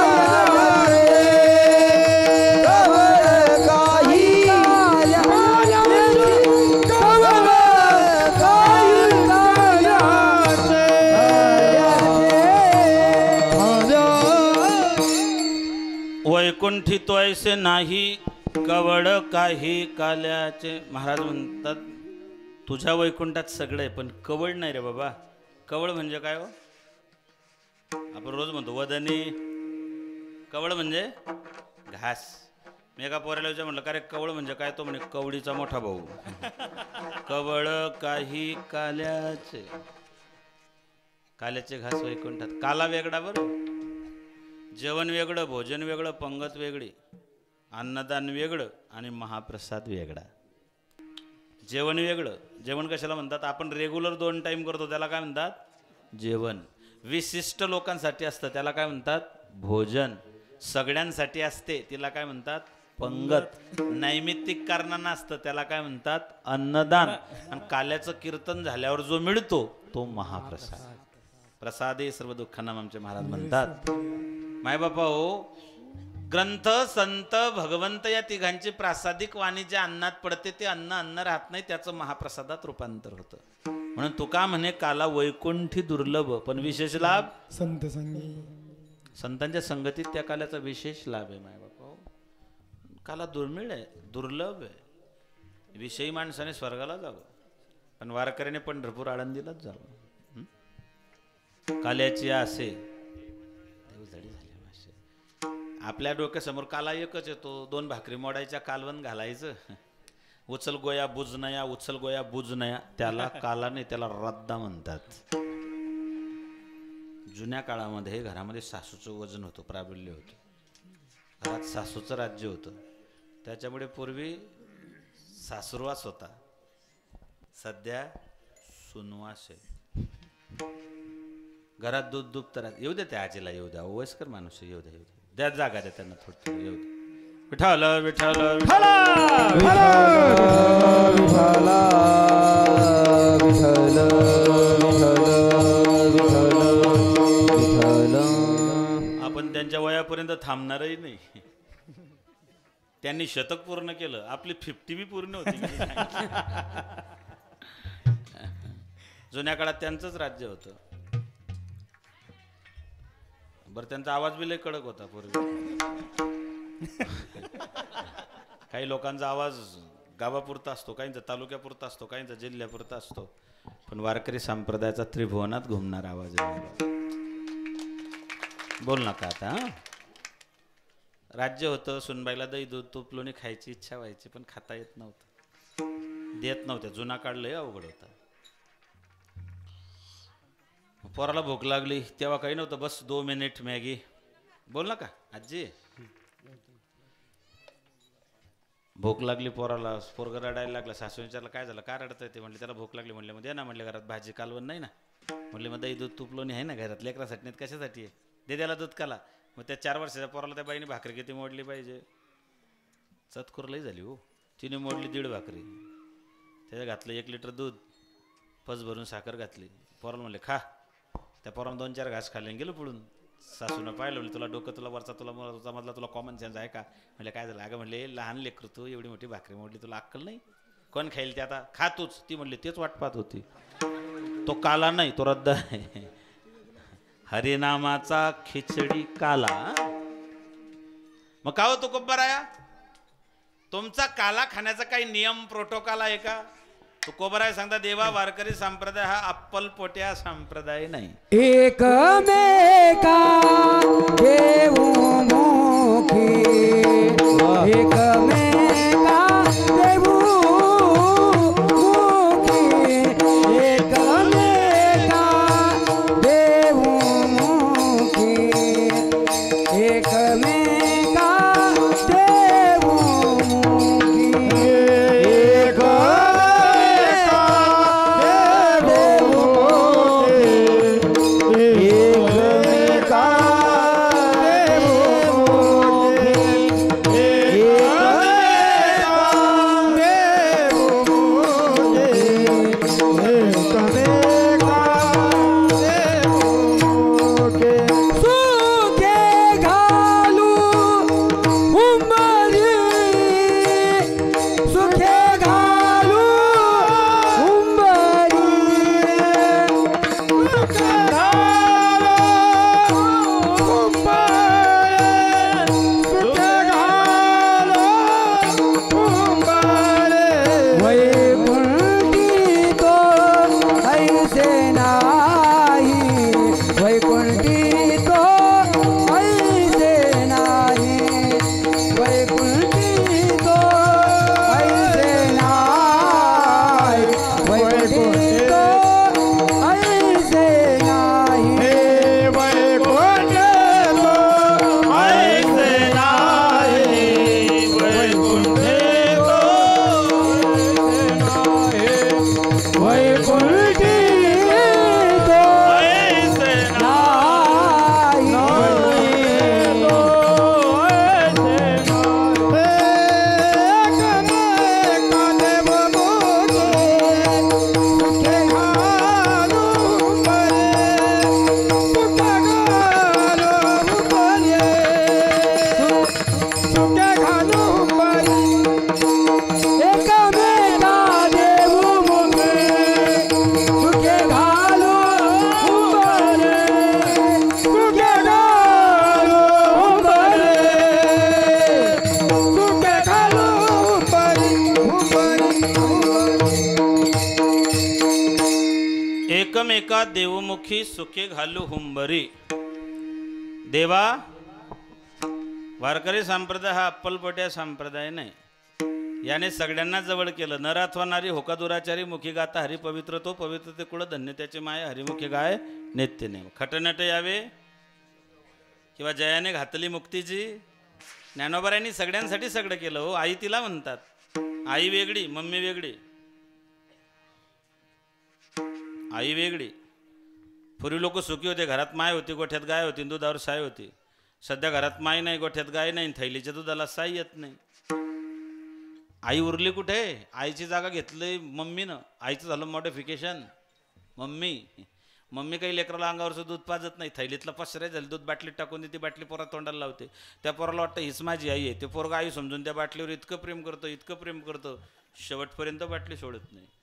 वैकुंठी तो ऐसे नाही कवळ काही काल्याचे महाराज म्हणतात तुझ्या वैकुंठात सगळं आहे पण कवळ नाही रे बाबा कवळ म्हणजे काय हो आपण रोज म्हणतो वदनी कवळ म्हणजे घास मी एका पोराला विचार म्हटलं का रे कवळ म्हणजे काय तो म्हणे कवडीचा मोठा भाऊ कवळ काही काल्याचे काल्याचे घास वैकुंठात काला वेगळा बरं जेवण वेगळं भोजन वेगळं पंगत वेगळी अन्नदान वेगळं आणि महाप्रसाद वेगळा जेवण वेगळं जेवण कशाला म्हणतात आपण रेग्युलर दोन टाईम करतो त्याला काय म्हणतात जेवण विशिष्ट लोकांसाठी असतं त्याला काय म्हणतात भोजन सगळ्यांसाठी असते तिला काय म्हणतात पंगत नैमित्तिक कारणांना असतं त्याला काय म्हणतात अन्नदान आणि काल्याचं कीर्तन झाल्यावर जो मिळतो तो महाप्रसाद प्रसादे सर्व दुःखांना आमचे महाराज म्हणतात मायबापा हो ग्रंथ संत भगवंत या तिघांची प्रासादिक वाणी जे अन्नात पडते ते अन्न अन्न राहत नाही त्याचं महाप्रसादात रूपांतर होतं म्हणून तुका म्हणे काला वैकुंठी दुर्लभ पण विशेष लाभ
संत संगी
संतांच्या संगतीत त्या काल्याचा विशेष लाभ आहे मायबापा हो काला दुर्मिळ आहे दुर्लभ आहे विषयी माणसाने स्वर्गाला जावं पण वारकऱ्याने पंढरपूर आळंदीलाच जावं काल्याची असे आपल्या डोक्यासमोर काला एकच येतो दोन भाकरी मोडायच्या कालवण घालायचं उचल गोया बुज नया उचल गोया बुज नया त्याला काला नाही त्याला रद्दा म्हणतात जुन्या काळामध्ये घरामध्ये सासूचं वजन होतं प्राबल्य होतं घरात सासूचं राज्य होतं त्याच्यामुळे पूर्वी सासुरवास होता सध्या सुनवास आहे घरात दूध दूध तर येऊ दे त्या आजीला येऊ द्या वयस्कर माणूस येऊ द्या येऊ द्या द्या जागा द्या त्यांना थोडं थोडं येऊ दे विठाल विठाल आपण त्यांच्या वयापर्यंत थांबणारही नाही त्यांनी शतक पूर्ण केलं आपली फिफ्टी बी पूर्ण होती जुन्या काळात त्यांचंच राज्य होतं बरं त्यांचा आवाज बी लय कडक होता पूर्वी काही लोकांचा आवाज गावापुरता असतो, काहींचा तालुक्यापुरता असतो, काहींचा जिल्ह्यापुरता असतो, पण वारकरी संप्रदायाचा त्रिभुवनात घुमणारा आवाज आहे. बोल नका आता. हा, राज्य होतं, सुनबाईला दही दूध तूप लोणी खायची इच्छा व्हायची, पण खाता येत नव्हतं, देत नव्हत्या. जुना काळ लय अवघड होता. पोराला भूक लागली तेव्हा काही नव्हतं, बस दो मिनिट मॅगी. बोल ना का आजी. भूक लागली पोराला, पोरग रडायला लागला. सासू विचारलं काय झालं, काय रडतंय ते. म्हणले त्याला भूक लागली. म्हणले मध्ये ना, म्हणले घरात भाजी कालवण नाही ना. म्हणले मग दही दूध तूप लोणी आहे ना घरात, लेकरासाठी नाही कशासाठी आहे, दे त्याला दूध काला. मग त्या चार वर्षाच्या पोराला त्या बाईने भाकरी किती मोडली पाहिजे, चतकुर लई झाली हो. तिने मोडली दीड भाकरी, त्याच्यात घातलं एक लिटर दूध, पस भरून साखर घातली. पोराला म्हणले खा. त्या पोरानं दोन चार घास खाल्ले गेलो पुढून. सासूनं पाहिलं, म्हणले तुला डोकं, तुला वरचा, तुला वरचा मधला, तुला कॉमन सेन्स आहे का. म्हणले काय झालं. अगं म्हणले लहान लेकर तू, एवढी मोठी भाकरी मोडली, तुला अक्कल नाही, कोण खाईल ते आता, खा तूच. ती म्हणली तेच वाट पाहत होती. तो काला नाही, तो रद्द आहे. हरिनामाचा खिचडी काला. मग का हो तो कोबराया, तुमचा काला खाण्याचा काही नियम प्रोटोकॉल आहे का. तो कोबराय सांगता देवा वारकरी संप्रदाय हा अप्पल पोट्या संप्रदाय नाही.
एकमेका देऊ मुखी, एकमेका देऊ मुखी, एकमेका देऊ मुखी, एकमेका देऊ मुखी,
एकमेका देवमुखी सुखे घालू हुंबरी. देवा वारकरी संप्रदाय हा अप्पलपोट्या संप्रदाय नाही. याने सगळ्यांना जवळ केलं. नर अथवा नारी होका दुराचारी मुखी गाता हरी पवित्र तो, पवित्र ते कुळ धन्य त्याचे माय, हरिमुखी गाय नित्य नेम. खटनट यावे किंवा जयाने घातली मुक्तीची. ज्ञानोबरायांनी सगळ्यांसाठी सगळं केलं हो. आई तिला म्हणतात. आई वेगळी, मम्मी वेगळी. आई वेगळी. पूर्वी लोक सुखी होते, घरात माय होती, गोठ्यात गाय होती, दुधावर साय होती. सध्या घरात माय नाही, गोठ्यात गाय नाही, थैलीच्या दुधाला साय येत नाही. आई उरली कुठे. आईची जागा घेतली मम्मीनं. आईचं झालं मॉडिफिकेशन. मम्मी मम्मी काही लेकराला अंगावरचं दूध पाजत नाही, थैलीतलं पसरे झालं दूध बाटलीत टाकून देते, बाटली पोरात तोंडाला लावते. त्या पोराला वाटतं हीच माझी आई आहे. ते पोरगा आई समजून त्या बाटलीवर इतकं प्रेम करतं, इतकं प्रेम करतं, शेवटपर्यंत बाटली सोडत नाही.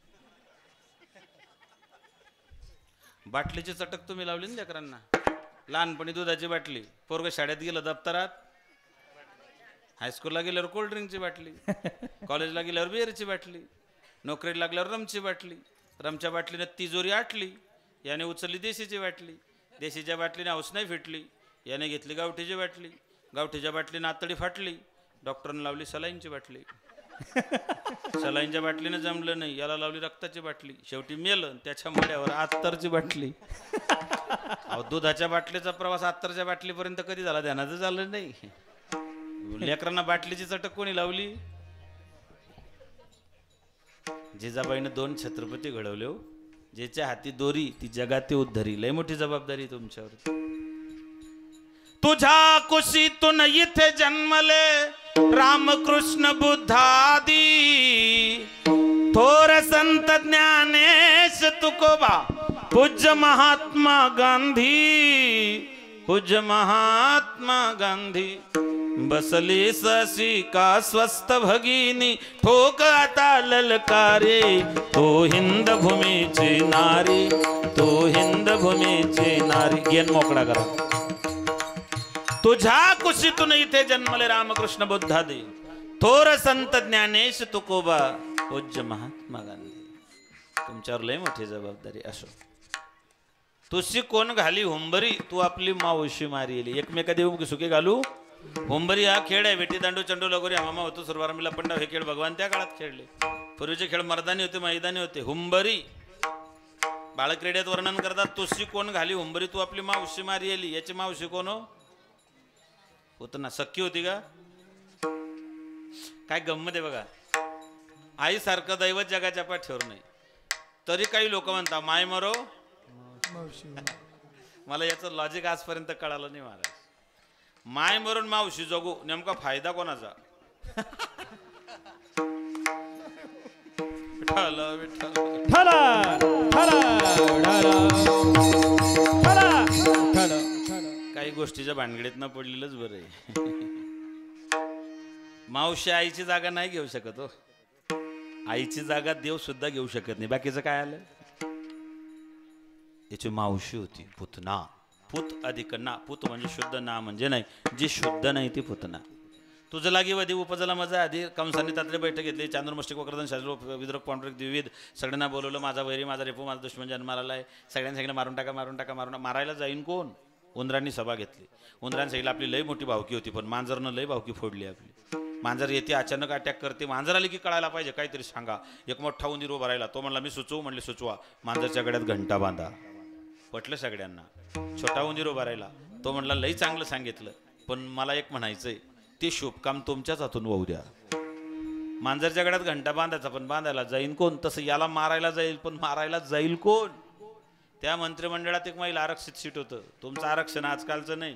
बाटलीची चटक तुम्ही लावली ना लेकरांना. लहानपणी दुधाची बाटली, पोरग शाळेत गेलं दप्तरात हायस्कूलला गेल्यावर कोल्ड ड्रिंकची बाटली, कॉलेजला गेल्यावर बिअरची बाटली, नोकरीला लागल्यावर रमची बाटली, रमच्या बाटलीनं तिजोरी आटली, याने उचलली देशीची बाटली, देशीच्या बाटलीने हौस नाही फिटली, याने घेतली गावठीची बाटली, गावठीच्या बाटलीनं आतडी फाटली, डॉक्टरने लावली सलाईनची बाटली, सलाईनच्या बाटलीनं जमलं नाही, याला लावली रक्ताची बाटली, शेवटी मेलं, त्याच्या मुड्यावर अत्तरची बाटली. अहो दुधाच्या बाटलीचा प्रवास अत्तरच्या बाटलीपर्यंत कधी झाला ध्यानाचं झालं नाही. लेकरांना बाटलीची चटक कोणी लावली? जिजाबाईनं दोन छत्रपती घडवले हो. ज्याच्या हाती दोरी ती जगाते उद्धरी. लय मोठी जबाबदारी तुमच्यावर. तुझ्या कुशीतून इथे जन्मले रामकृष्ण बुद्धादी, थोर संत ज्ञानेश तुकोबा, पूज्य महात्मा गांधी, पूज्य महात्मा गांधी. बसली ससी का स्वस्थ भगिनी, ठोक आता ललकारे, तो हिंद भूमीची नारी, तो हिंद भूमीची नारी. गेन मोकळा करा. तुझ्या कुशीतून इथे जन्मले रामकृष्ण बुद्धादी, थोर संत ज्ञानेश तुकोबा, पूज्य महात्मा गांधी. तुमच्यावर लय मोठी जबाबदारी. असो तुझी कोण घाली हुंबरी, तू आपली मावशी मारी. एकमेका देऊ सुखे घालू हुंबरी हा खेळ आहे. वेटी दांडू चंडू लगोरी हमामा होतो सुरवारमीला पंडाव हे खेळ भगवान त्या काळात खेळले. पूर्वीचे खेळ मर्दानी होते, मैदानी होते. हुंबरी बाळक्रीडेत वर्णन करतात. तुझी कोण घाली हुंबरी, तू आपली मावशी मारी आली. याची मावशी कोण हो? होत ना, सख्खी होती का? काय गंमत आहे बघा. आई सारखं दैवत जगाच्या पाठीवर नाही, तरी काही लोक म्हणतात माय मरो. मला याचं लॉजिक आजपर्यंत कळालं नाही महाराज. माय मरून मावशी जगू, नेमका फायदा कोणाचा? विठ्ठल विठ्ठल. काही गोष्टीच्या भानगडीत न पडलेलंच बरं आहे. मावशी आईची जागा नाही घेऊ शकत हो. आईची जागा देव सुद्धा घेऊ शकत नाही. बाकीचं काय आलं? याची मावशी होती पुतना. पुत अधिक ना. पुत म्हणजे शुद्ध, ना म्हणजे नाही. जी शुद्ध नाही ती पुतना. तुझं लागी वधी उपजला मजा आधी. कंसाने तात्रे बैठक घेतली. चांदुर्मुष्टिक वक्रदन शास्त्र विद्रोक पांढरक द्विविध सगळ्यांना बोलवलं. माझा वैरी माझा रेपू माझा दुश्मन जन्माला आहे. सगळ्यांनी सांगितलं मारून टाका मारून टाका मारून टाका. मारायला जाईन कोण? उंदरांनी सभा घेतली. उंदरांनी सांगितलं आपली लय मोठी भावकी होती, पण मांजरनं लय भावकी फोडली आपली. मांजर येते अचानक अटॅक करते. मांजर आली की कळायला पाहिजे, काहीतरी सांगा. एक मोठा उंदीर उभा राहिला. तो म्हणला मी सुचवू. म्हणले सुचवा. मांजरच्या गड्यात घंटा बांधा. पटलं सगळ्यांना. छोटा उंदीर उभा राहिला. तो म्हणला लई चांगलं सांगितलं, पण मला एक म्हणायचंय, ते शुभकाम तुमच्याच हातून होऊ द्या. मांजरच्या गड्यात घंटा बांधायचा, पण बांधायला जाईन कोण? तसं याला मारायला जाईल, पण मारायला जाईल कोण? त्या मंत्रिमंडळात एक महिला आरक्षित सीट होतं. तुमचं आरक्षण आजकालचं नाही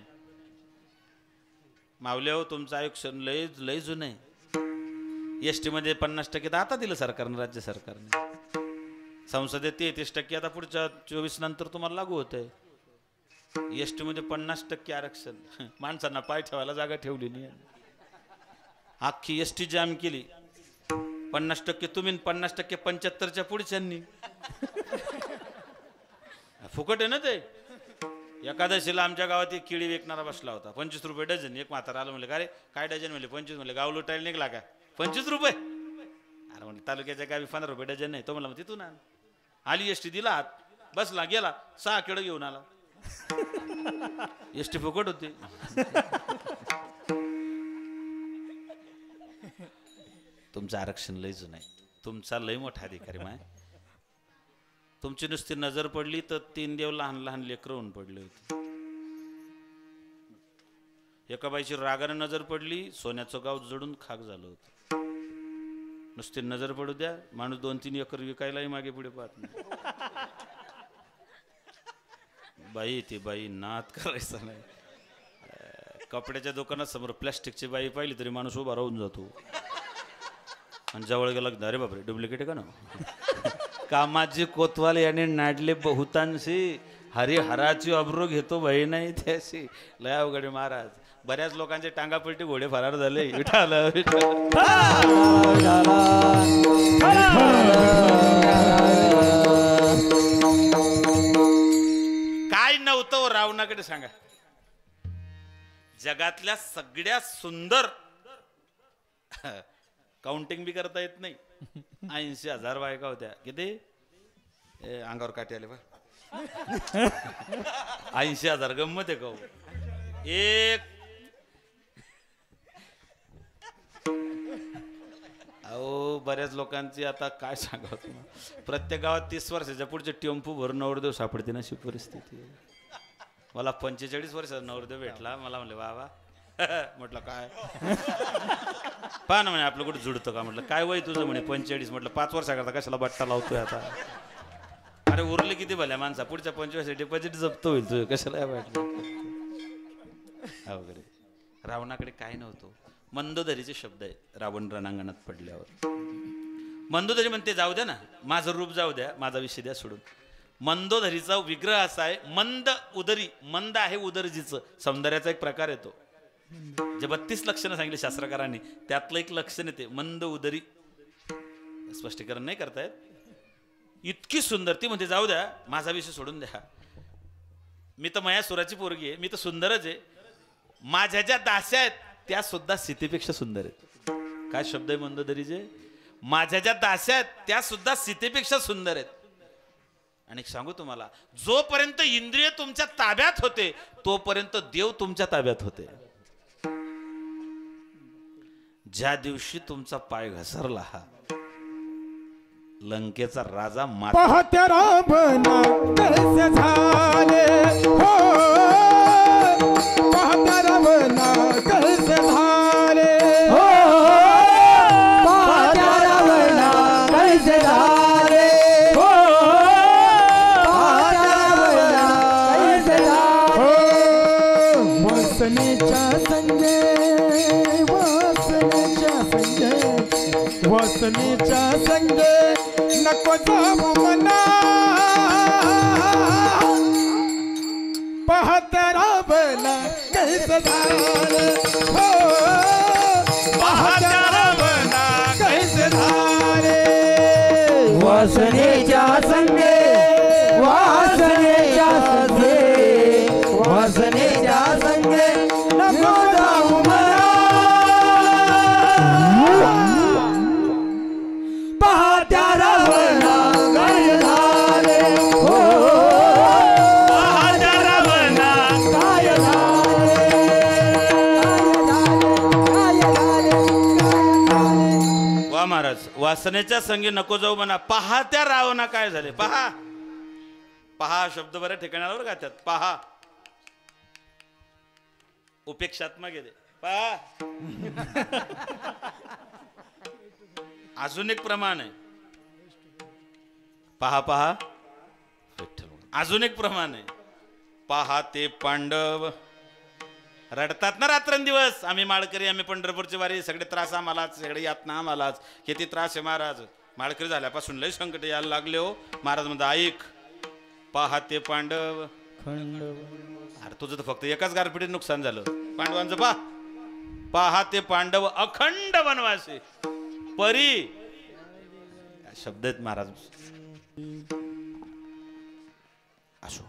मावले हो. तुमचं आरक्षण लय लय जुनं आहे. एस टी मध्ये पन्नास टक्के तर आता दिलं सरकारनं, राज्य सरकारने. संसदेत तेहतीस टक्के आता पुढच्या चोवीस नंतर तुम्हाला लागू होत आहे. एस टी मध्ये पन्नास टक्के आरक्षण. माणसांना पाय ठेवायला जागा ठेवली नाही. अख्खी एस टी जाम केली. पन्नास टक्के तुम्ही, पन्नास टक्के पंच्याहत्तरच्या पुढच्यांनी. फुकट आहे ना ते. एकादशीला आमच्या गावात एक केळी विकणारा बसला होता. पंचवीस रुपये डझन. एक म्हातारा आलं म्हणले, अरे काय डझन? म्हणले पंचवीस. म्हणले गाव लुटायला निघला का? पंचवीस रुपये. अरे म्हणले तालुक्याच्या गावी पंधरा रुपये डझन नाही. तो म्हणला मग तिथून आण. आली एसटी, दिला हात, बसला, गेला. सहा केळं घेऊन आला. एसटी फुकट होती. तुमचं आरक्षण लय जुनं आहे. तुमचा लय मोठा अधिकारी माय. तुमची नुसती नजर पडली तर तीन देव लहान लहान लेकरं होऊन पडले होते. एका बाईची रागाने नजर पडली, सोन्याचं गाव जडून खाक झालं होतं. नुसती नजर पडू द्या, माणूस दोन तीन एकर विकायलाही मागे पुढे पाहत नाही. बाई ती बाई नाद करायचा नाही. कपड्याच्या दुकानात समोर प्लॅस्टिकची बाई पाहिली तरी माणूस उभा राहून जातो. आणि जवळ गेला, अरे बापरे डुप्लिकेट आहे का ना. कामाची कोतवाल याने नाडले बहुतांशी, हरिहराची अब्रू घेतो बाई नाही त्याशी. लय अवघडे महाराज. बऱ्याच लोकांचे टांगापलटी घोडे फरार झाले. विठाल काय नव्हतं रावणाकडे सांगा. जगातल्या सगळ्यात सुंदर काउंटिंग बी करता येत नाही. ऐंशी हजार बायका होत्या. किती ए, अंगावर काटे आले बा. ऐंशी हजार गंमत आहे का हो? एक अहो बऱ्याच लोकांची आता काय सांगावं तुम्हाला, प्रत्येक गावात तीस वर्षाच्या पुढचे टेम्पो भरून नवरदेव सापडते ना अशी परिस्थिती. मला पंचेचाळीस वर्षाचा नवरदेव भेटला. मला म्हणले वा वा. म्हटलं काय पहा ना म्हणे आपलं कुठं जुडतं का. म्हटलं काय वय तुझं म्हणे पंचेचाळीस. म्हटलं पाच वर्षाकरता कशाला बट्टा लावतोय आता. अरे उरले किती भल्या माणसा, पुढच्या पंचवीस डिपॉझिट जप्त होईल तुझं, कशाला वाटलं वगैरे. रावणाकडे काय नव्हतं. मंदोदरीचे शब्द आहेत रावण रणांगणात पडल्यावर. मंदोदरी म्हणते जाऊ द्या ना, माझं रूप जाऊ द्या, माझा विषय द्या सोडून. मंदोदरीचा विग्रह असा आहे, मंद उदरी. मंद आहे उदरजीचं, सौंदर्याचा एक प्रकार येतो. जे बत्तीस लक्षणं सांगितले शास्त्रकारांनी त्यातलं एक लक्षण येते मंद उदरी. स्पष्टीकरण नाही करतायत. इतकी सुंदर ती म्हणते जाऊ द्या माझा विषय सोडून द्या, मी तर मयासुराची पोरगी आहे, मी तर सुंदरच आहे. माझ्या ज्या दास्या आहेत त्या सुद्धा सीतेपेक्षा सुंदर आहेत. काय शब्द आहे मंदोदरीचे. माझ्या ज्या दास्या आहेत त्या सुद्धा सीतेपेक्षा सुंदर आहेत. आणि सांगू तुम्हाला, जोपर्यंत इंद्रिय तुमच्या ताब्यात होते तोपर्यंत देव तुमच्या ताब्यात होते. ज्या दिवशी तुमचा पाय घसरला हा लंकेचा राजा माता
पाहत्या रावणा कैसे झाले हो, पाहत्या रावणा कैसे झाले हो, पाहत्या रावणा कैसे झाले हो, पाहत्या रावणा कैसे झाले हो. वसनेच्या संगे वसनेच्या संगे वसनेच्या संगे नको जाऊ मना, पाहत रावणा कैसे झाले हो, पाहत रावणा कैसे झाले. वासनेच्या संगे वासनेच्या संगे वासनेच्या संगे नको जाऊ मना, पाहत्या रावणा काय झाले हो, पाहत्या रावणा काय झाले,
वा महाराज. वासनेच्या संगी नको जाऊ म्हणा, पाहत्या रावणा काय झाले. पहा पहा शब्द बऱ्या ठिकाणावर गातात. पहा उपेक्षात्मक आहे. पहा अजून एक प्रमाण आहे. पहा पहा अजून एक प्रमाण आहे. पहा ते पांडव रडतात ना रात्रंदिवस, आम्ही माळकरी, आम्ही पंढरपूरची वारी, सगळे त्रास आम्हालाच, सगळे यातना आम्हालाच. किती त्रास आहे महाराज, माळकरी झाल्यापासून लय संकट यायला लागले हो. महाराज म्हणता ऐक, पहा ते पांडव. अरे तुझं तर फक्त एकाच गारपिटीत नुकसान झालं, पांडवांचं पहा. पहा ते पांडव अखंड वनवासी परी. शब्द आहेत महाराज. असो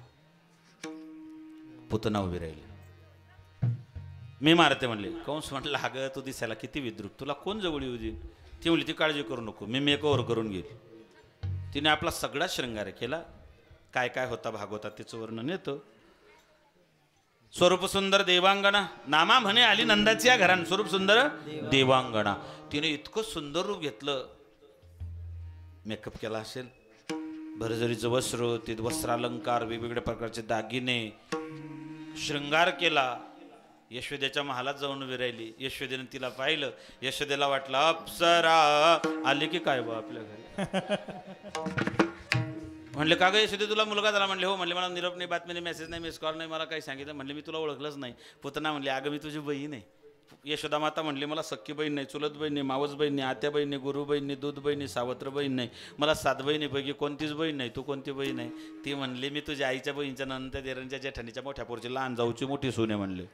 पुतना उभी राहिली. मी मारते म्हणले. कंस म्हटलं अगं तू दिसायला किती विद्रुप, तुला कोण जवळ येऊ दे. ती म्हणली ती काळजी करू नको, मी मेकओव्हर करून घेईल. तिने आपला सगळा शृंगार केला. काय काय होता भागवतात त्याचं वर्णन येतं. स्वरूप सुंदर देवांगणा नामा म्हणे आली नंदाची या घरान. स्वरूप सुंदर देवांगणा. तिने इतकं सुंदर रूप घेतलं. मेकअप केला असेल, भरजरीचं वस्त्र, ते वस्त्रालंकार, वेगवेगळ्या प्रकारचे दागिने, शृंगार केला. यशोदेच्या महालात जाऊन उभी राहिली. यशोदेने तिला पाहिलं. यशोदेला वाटलं अप्सरा आली की काय बा आपल्या घरी. म्हणले का ग यशोदे तुला मुलगा झाला. म्हणले हो. म्हणले मला निरोप नाही, बातमी नाही, मेसेज नाही, मिस कॉल नाही, मला काही सांगितलं. म्हणले मी तुला ओळखलंच नाही. पुतना म्हणले अगं मी तुझी बहीण आहे. यशोदा माता म्हणली मला सख्खी बहीण नाही, चुलत बहीण नाही, मावस बहीण नाही, आत्या बहीण नाही, गुरु बहीण नाही, दूध बहीण नाही, सावत्र बहीण नाही, मला सात बहिणीपैकी कोणतीच बहीण नाही. तू कोणती बहीण आहे. ती म्हणली मी तुझ्या आईच्या बहीणच्या नंतर देरांच्या जेठाणीच्या मोठ्या पोरची लहान जाऊची मोठी सून आहे म्हणले.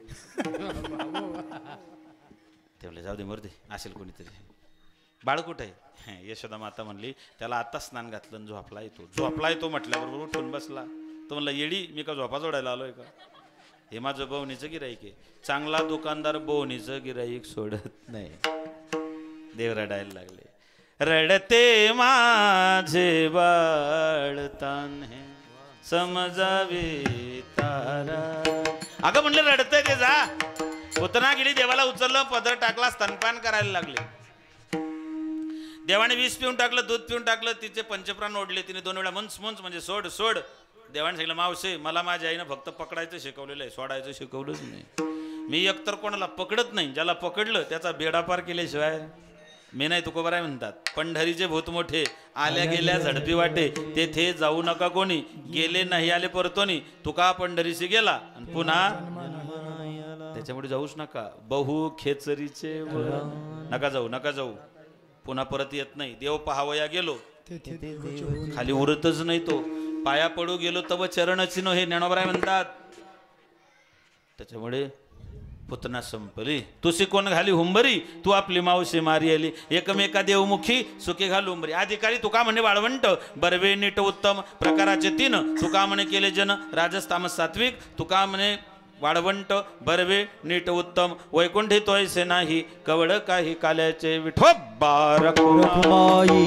ते म्हणले जाऊ दे मरू दे, असेल कोणीतरी. बाळ कुठं आहे. यशोदा माता म्हणली त्याला आता स्नान घातलं, झोपला येतो. झोपला येतो म्हटल्याबरोबर उठून बसला. तो म्हणला येडी मी का झोपा जोडायला आलोय का. हे माझं बवणीचं गिराईक आहे. चांगला दुकानदार बवणीचं गिराईक सोडत नाही. देव रडायला लागले. रडते माझे बाळ तान्हे समजावे तारा. अगं म्हणलं रडतंय ते जा. पुतना गेली देवाला उचललं, पदर टाकला, स्तनपान करायला लागले. देवाने विष पिऊन टाकलं, दूध पिऊन टाकलं, तिचे पंचप्राण ओढले. तिने दोन वेळा मुंच मुंच म्हणजे सोड सोड. देवाने सांगितलं मावशे मला माझ्या आईनं फक्त पकडायचं शिकवलेलं आहे, सोडायचं शिकवलंच नाही. मी एकतर कोणाला पकडत नाही, ज्याला पकडलं त्याचा बेडापार केल्याशिवाय मी नाही. तुकोबाराय म्हणतात पंढरीचे भूत मोठे आल्या गेल्या झडपी वाटे, तेथे जाऊ नका कोणी, गेले नाही आले परतोनी. तुका पंढरीशी गेला आणि पुन्हा त्याच्यामुळे जाऊच नका. बहु खेचरीचे नका जाऊ नका जाऊ, पुन्हा परत येत नाही. देव पहावया गेलो खाली उरतच नाही तो, पाया पडू गेलो तव चरणचिन्ह हे ज्ञानोबराय म्हणतात. त्याच्यामुळे पुतना संपली तुसी कोण घाली हुंबरी, तू आपली मावशी मारी आली. एकमेका देवमुखी सुखे घाल हुंबरी. अधिकारी तुका म्हणे वाळवंट, बरवे नीट उत्तम प्रकाराचे तीन. तुका म्हणे केले जन राजस तामस सात्विक. तुका म्हणे वाळवंट बरवे नीट उत्तम, वैकुंठी तोयसे नाही कवळ काही काल्याचे. विठोबा रखुमाई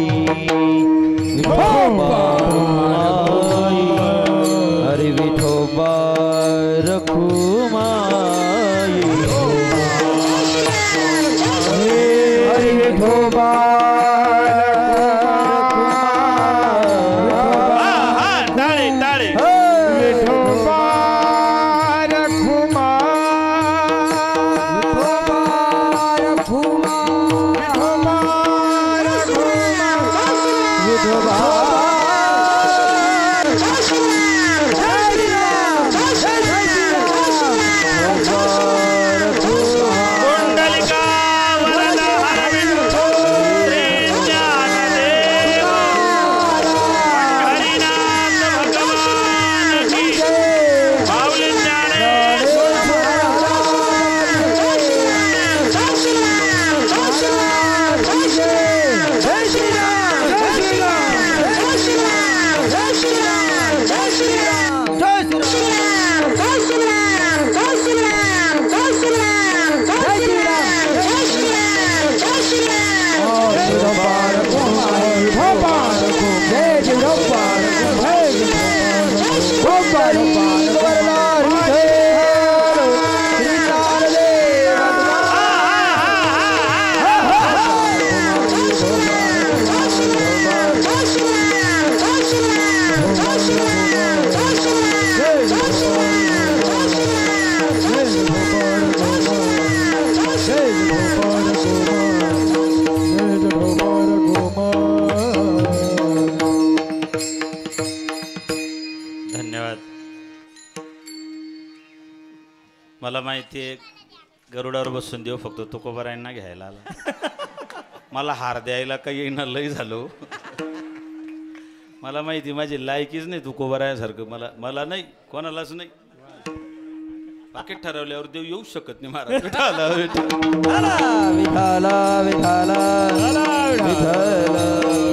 हरि विठोबा रखुमाई, हरि विठोबा
टाळे टाळे
विठोबा रखुमा, विठोबा रखुमा, विठोबा रखुमा, विठोबा.
मला माहिती आहे गरुडावर बसून देव फक्त तुकोबारायांना घ्यायला आला. मला हार द्यायला काही येईना लय झालो. मला माहिती माझी लायकीच नाही तुकोबारायासारखं. मला मला नाही कोणालाच नाही. पाकिट ठरवल्यावर देव येऊ शकत नाही महाराज. विठाला
विठाला विठाला विठाला.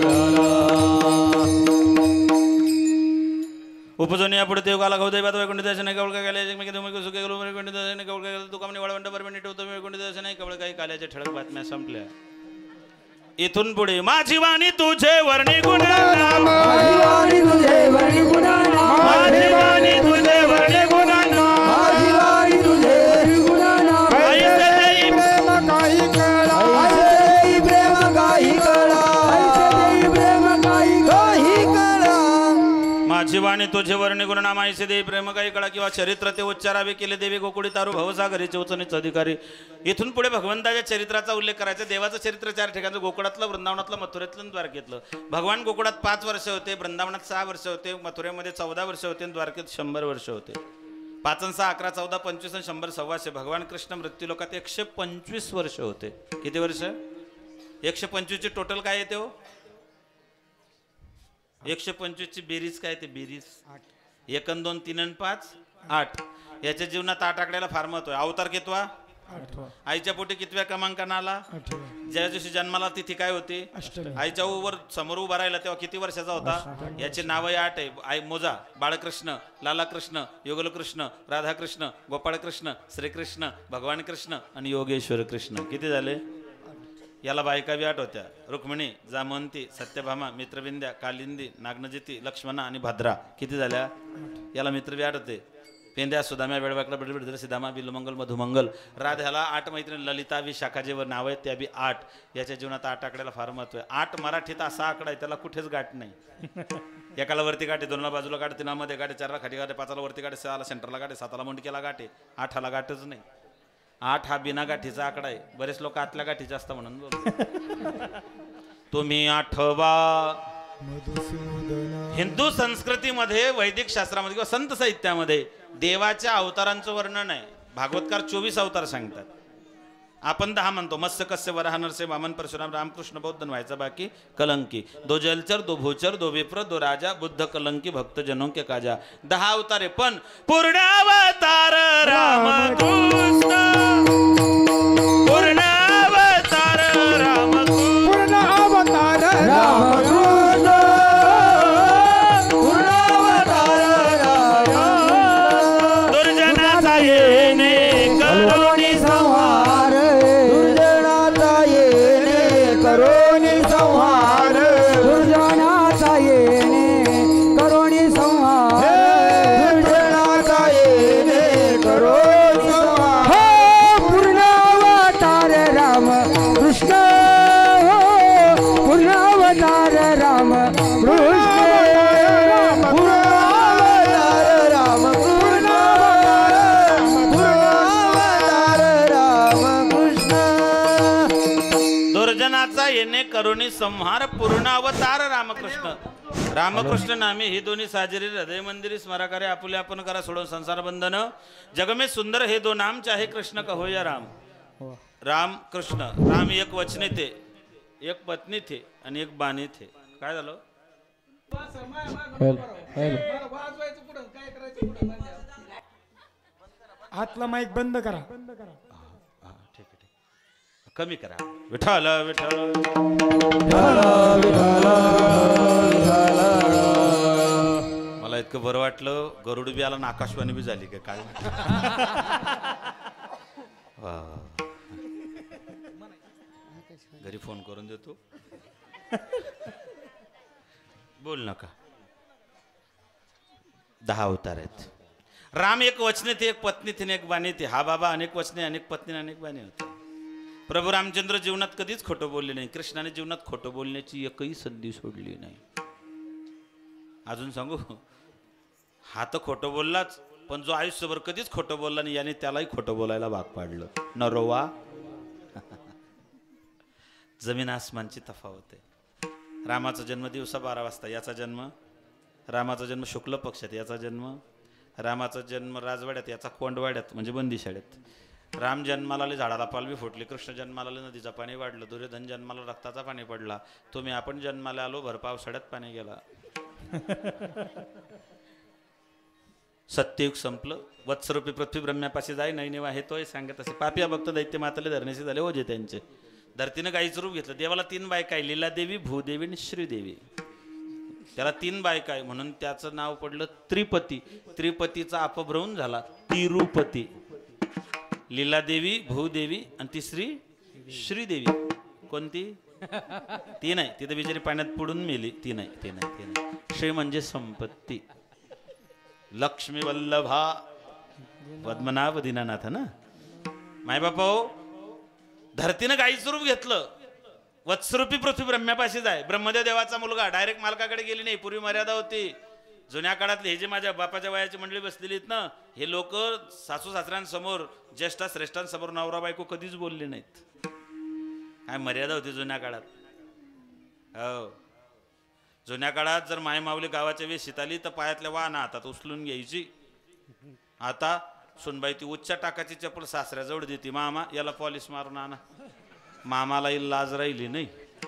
उपजून यापुढे देव काला गौदय बात वैकुंठ दर्शन नाही कवळ काय काल्याचे मी देव सुखे गेलो वैकुंठ दर्शन कवळ काय तुका म्हणे वाळवंट बरं नीट होतं वैकुंठ दर्शन नाही कवळ काही काल्याच्या ठळक बातम्या संपल्या. इथून पुढे माझी वाणी तुझे वर्णी गुण,
माझी वाणी तुझे वर्णी गुण,
माझी वाणी तुझे वर्णी गुण,
माझी वाणी तुझे वर्णी गुण.
ऐसे देई
प्रेम काही कळा,
ऐसे देई प्रेम काही कळा,
ऐसे देई प्रेम काही
काही कळा.
माझी वाणी तुझे वर्णी गुण नाम ऐसे देई प्रेम काही कळा. किंवा चरित्र ते उच्चारावे केले देवी गोकुळी तारू भवसागरी चौचनीच अधिकारी. इथून पुढे भगवंताच्या चरित्राचा उल्लेख करायचा. देवाचं चरित्र चार ठिकाणचं, गोकुळातलं, वृंदावनातलं, मथुरेतलं, द्वारकेतलं. भगवान गोकुळात पाच वर्ष होते, वृंदावनात सहा वर्ष होते, मथुरेमध्ये चौदा वर्ष होते, द्वारकेत शंभर वर्ष होते. पाच सहा अकरा चौदा पंचवीस आणि शंभर सव्वाशे. भगवान कृष्ण मृत्यूलोकात एकशे पंचवीस वर्ष होते. किती वर्ष? एकशे पंचवीसची टोटल काय येते हो? एकशे पंचवीसची बेरीज काय ते? बेरीज एक अन दोन तीन अन पाच आठ. याच्या जीवनात आठ आकड्याला फार महत्व आहे. अवतार कितवा? आईच्या पोटी कितव्या क्रमांकाने आला? ज्या दिवशी जन्माला तिथी काय होती? आईच्या वर समोर उभा राहिला तेव्हा किती वर्षाचा होता? याची नावं आठ आहे. आई मोजा: बाळकृष्ण, लालाकृष्ण, योगलकृष्ण, राधाकृष्ण, गोपाळकृष्ण, श्रीकृष्ण, भगवान कृष्ण आणि योगेश्वर कृष्ण. किती झाले? याला बायका बी आठ होत्या, रुक्मिणी, जामवंती, सत्यभामा, मित्रविंद्या, कालिंदी, नागनजिती, लक्ष्मणा आणि भद्रा. किती झाल्या? याला मित्र बी आठ होते. पेंद्या, सुदाम्या, वेळवाकला, बिडबिड, सीदामा, बिलुमंगल, मधुमंगल. राध्याला आठ मैत्रिणी, ललिता, विशाखा जेवर नाव आहेत त्या बी आठ. याच्या जीवनात आठ आकड्याला फार महत्व आहे. आठ मराठीत असा आकडा आहे त्याला कुठेच गाठ नाही. एकाला वरती गाठे, दोनला बाजूला गाठे, तीनामध्ये गाठे, चारला खाली गाठे, पाचाला वरती गाठे, सहाला सेंटरला गाठे, साताला मुंडकीला गाठे, आठाला गाठच नाही. आठ हा बिना गाठीचा आकडा आहे. बरेच लोक आतल्या गाठीचे असतात म्हणून बोलतो. तुम्ही आठवा. हिंदू संस्कृतीमध्ये, वैदिक शास्त्रामध्ये किंवा संत साहित्यामध्ये देवाच्या अवतारांचं वर्णन आहे. भागवतकार चोवीस अवतार सांगतात. आपण दहा म्हणतो. मत्स्य, कस्य, वराह, नरसिंह, वामन, परशुराम, रामकृष्ण, बौद्ध व्हायचा बाकी कलंकी. दो जलचर, दो भूचर, दो विप्र, दो राजा, बुद्ध, कलंकी, भक्त जनों के काजा. दहा अवतार आहे. पण पूर्णावतार रामकृष्ण, पूर्णावतार रामकृष्ण,
पूर्णावतार
रामकृष्ण, पूर्णावतार राम.
दुर्जनाचा येणे करुणी
संहार, दुर्जनाचा येणे करोनी संहार,
दुर्जनाचा येणे करोनी संहार,
दुर्जनाचा येणे करोनी संहार.
हो पूर्णावतार राम कृष्ण, हो पूर्णावतार राम कृष्ण,
पूर्णावतार राम, पूर्णावतार रामकृष्ण.
दुर्जनाचा येणे करुणी संहार, पूर्णावतार रामकृष्ण. रामकृष्ण नामे ही दोन्ही साजरी हृदय मंदिरी स्मराकारे आपुले आपण करा सोडून संसार बंधन. जगमे सुंदर हे दो नाम चाहे कृष्ण कहो या राम. राम कृष्ण. राम एक वचने थे, एक पत्नी थे आणि एक बाणी थे. काय झालं?
आतला माईक बंद करा.
हा, ठीक आहे, ठीक. कमी करा. विठ्ठल विठ्ठल. मला इतकं बरं वाटलं. गरुड बी आला ना, आकाशवाणी बी झाली काय काय. वा. घरी फोन करून देतो. बोल नका. दहा अवतार आहेत. राम एक वचने थे, एक पत्नी थी, एक बाणी थी. हा बाबा अनेक वचने, अनेक पत्नी, अनेक बाणी होते. प्रभू रामचंद्र जीवनात कधीच खोटं बोलले नाही. कृष्णाने जीवनात खोटं बोलण्याची एकही संधी सोडली नाही. अजून सांगू, हा तर खोटं बोललाच, पण जो आयुष्यभर कधीच खोटं बोलला नाही याने त्यालाही खोटं बोलायला भाग पाडलं. नरोवा. जमीन आसमानची तफावत आहे. रामाचा जन्म दिवसा बारा वाजता, याचा जन्म रामाचा जन्म शुक्ल पक्षात, याचा जन्म रामाचा जन्म राजवाड्यात, याचा कोंडवाड्यात म्हणजे बंदिशाळ्यात. राम जन्माला झाडाला पालवी फुटली, कृष्ण जन्माला नदीचा पाणी वाढलं, दुर्योधन जन्माला रक्ताचा पाणी पडला, तुम्ही आपण जन्माला आलो भर पावसाळ्यात पाणी गेला. सत्ययुग संपलं. वत्सरूपी पृथ्वी ब्रह्म्यापाशी जाय नाही नेवा हे तोय सांगत असे. पापिया भक्त दैत्य मातले धरणेशी झाले होते त्यांचे. धरतीनं गाईचं रूप घेतलं. देवाला तीन बायका आहे, लीलादेवी, भूदेवी आणि श्रीदेवी. त्याला तीन बायका आहे म्हणून त्याचं नाव पडलं त्रिपती. त्रिपतीचा अपभ्रंश झाला तिरुपती. लीलादेवी, भूदेवी आणि तिसरी श्रीदेवी. कोणती? ती नाही, तिथं बिचारी पाण्यात पडून मेली. ती नाही, ती नाही, ती नाही. श्री म्हणजे संपत्ती. लक्ष्मी वल्लभा पद्मनाभ दीनानाथ ना. मायबापा हो, धरतीनं गाईचं रूप घेतलं. वत्सरूपी पृथ्वी ब्रह्म्यापाशी जाय. ब्रह्मदेव देवाचा मुलगा डायरेक्ट मालकाकडे गेली नाही. पूर्वी मर्यादा होती. जुन्या काळातले हे जे माझ्या बापाच्या वयाची मंडळी बसलेली आहेत ना, हे लोक सासू सासऱ्यांसमोर, ज्येष्ठा श्रेष्ठांसमोर नवरा बायको कधीच बोलले नाहीत. काय मर्यादा होती जुन्या काळात. हो, जुन्या काळात जर माय माऊली गावाच्या वेशीत आली तर पायातल्या वाहना हातात उचलून घ्यायची. आता सुनबाई ती उच्च टाकाची चप्पल सासऱ्याजवळ देते. मामा याला पॉलिश मारून आणा. मामालाही लाज राहिली नाही.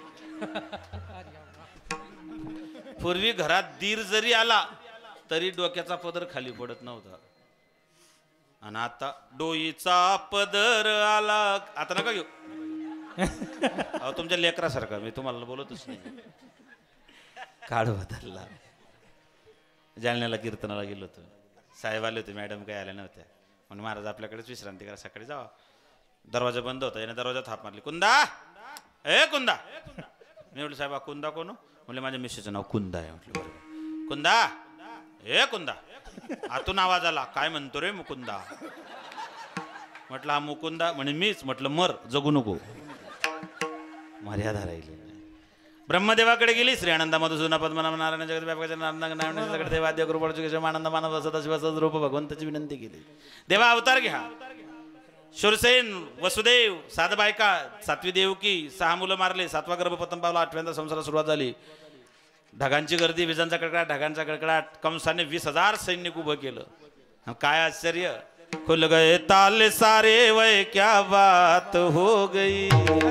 पूर्वी घरात दीर जरी आला तरी डोक्याचा पदर खाली पडत नव्हता. आणि आता डोईचा पदर आला. आता नका घेऊ. अहो तुमच्या लेकरासारखा मी तुम्हाला बोलतच नाही. काळ बदलला. जालन्याला कीर्तनाला गेलो होतो. साहेब आले होते, मॅडम काही आल्या नव्हत्या. म्हणून महाराज आपल्याकडेच विश्रांती करा, सकाळी जावा. दरवाजा बंद होता. याने दरवाजा थाप मारली. कुंदा ए कुंदा. मी म्हटलं साहेब कुंदा कोण? म्हणले माझ्या मिसेसचं नाव कुंदा आहे. म्हटलं बरोबर. कुंदा ए कुंदा. आतून आवाज आला काय म्हणतो रे मुकुंदा. म्हटलं हा मुकुंदा म्हणे मीच. म्हटलं मर जगू नको. मर्यादा राहिली. ब्रह्मदेवाकडे गेली. श्री आनंदा मधुसूदन पद्मनाभ नारायण जगत व्यापकाच्या नारायण देवाद्य कृपाळ आनंद मानव सदाशिवाचा रूप भगवंताची विनंती केली. देवा अवतार घ्या. शूरसेन वसुदेव सात बायका सातवी देवकी सहा मुलं मारले. सातवा गर्भ प्रथम पावला. आठव्यांदा संसाराला सुरुवात झाली. ढगांची गर्दी विजांचा कडकडाट ढगांचा कडकडाट. कंसाने वीस हजार सैनिक उभं केलं. काय आश्चर्य. खुल गए ताले सारे वय क्या बात हो गई.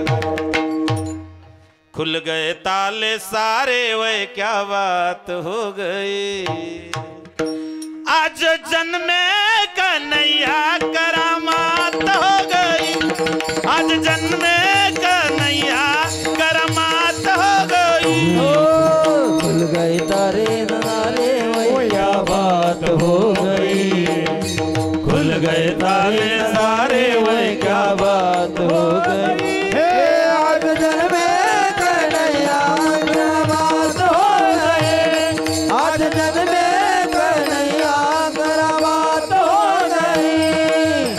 खुल गए ताले सारे वय क्या बात हो गई. आज जन्मे कन्हैया करामात हो गई. आज जन्मे कन्हैया करामात हो गई.
खुल गए तारे नारे वही क्या बात हो गई.
खुल गए ताले सारे वय क्या बात हो गई.
आज जन्मे कन्हैया करामात हो गई. आज जन्मे कन्हैया करामात हो गई.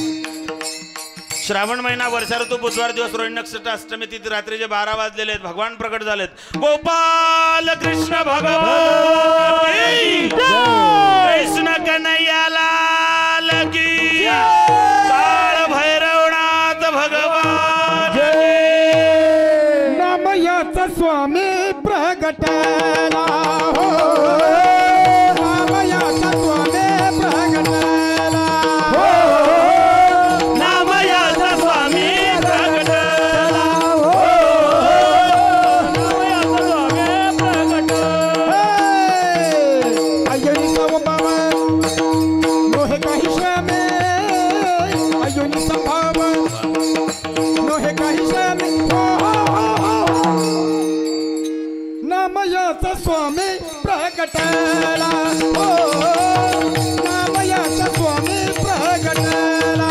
श्रावण महिना वर्षा ऋतू बुधवार दिवस रोहिणी नक्षत्र अष्टमी तिथी रात्रीचे बारा वाजलेले आहेत. भगवान प्रकट झालेत. गोपाल कृष्ण भगवान कृष्ण कन्हैया लाल की. काळ भैरवनाथ भगवान.
नामयाचा स्वामी प्रगटला हो. नामयाचा स्वामी प्रगटला हो.
नामयाचा स्वामी प्रगटला
हो. अयोनी संभाव मोहे काही श्यामे. अयोनी संभाव मोहे काही श्यामे. हो, हो, हो, हो. नामयाचा स्वामी प्रगटला हो. नामयाचा स्वामी प्रगटला.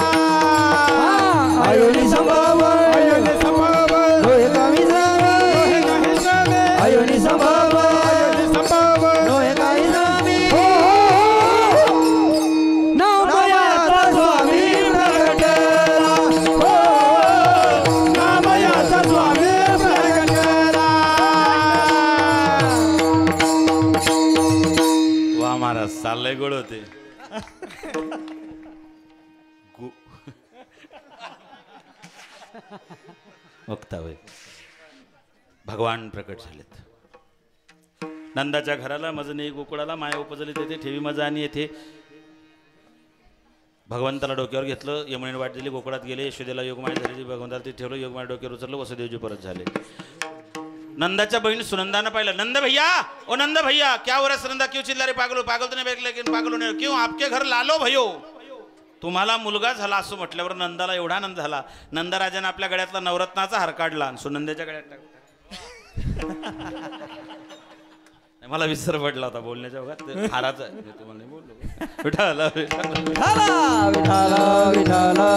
अयोनी संभाव
अयोनी संभाव
लोहे कामी
मोहे
जावे.
काही श्यामे.
अयोनी संभाव
अयोनी संभाव
लोहे कामी जावे.
हो, हो, हो.
नामयाचा स्वामी प्रगटला
हो. नामयाचा स्वामी प्रगटला.
वा महाराज चाललंय गोड होते. गु- वक्ता होय. भगवान प्रकट झालेत. नंदाच्या घराला मजनी गोकुळाला माया उपजली तेथे ठेवी मजा आणि येथे भगवंताला डोक्यावर घेतलं. यमुनेने वाट दिली. गोकुळात गेले. यशोदेला योगमाया झाली. भगवंताला ते ठेवलं. योगमाया डोक्यावर उचललं. वसुदेवजी परत झाले. नंदाच्या बहीण सुनंदानं पाहिलं. नंद भैया ओ नंद भैया क्या हो रहा है नंदा. क्यों चिल्ला रे पागलो. पागल तो नाही लेकिन पागलो नाही. क्यों आपके घर लालो भयो. तुम्हाला मुलगा झाला असं म्हटल्यावर नंदाला एवढा आनंद झाला. नंदराजाने आपल्या गळ्यातला नवरत्नाचा हार काढला आणि सुनंदेच्या गळ्यात टाकला. मला विसर पडला होता बोलण्याच्या बघा हाराचा. तुम्हाला नाही बोललो. विठाला विठाला
विठाला विठाला विठाला.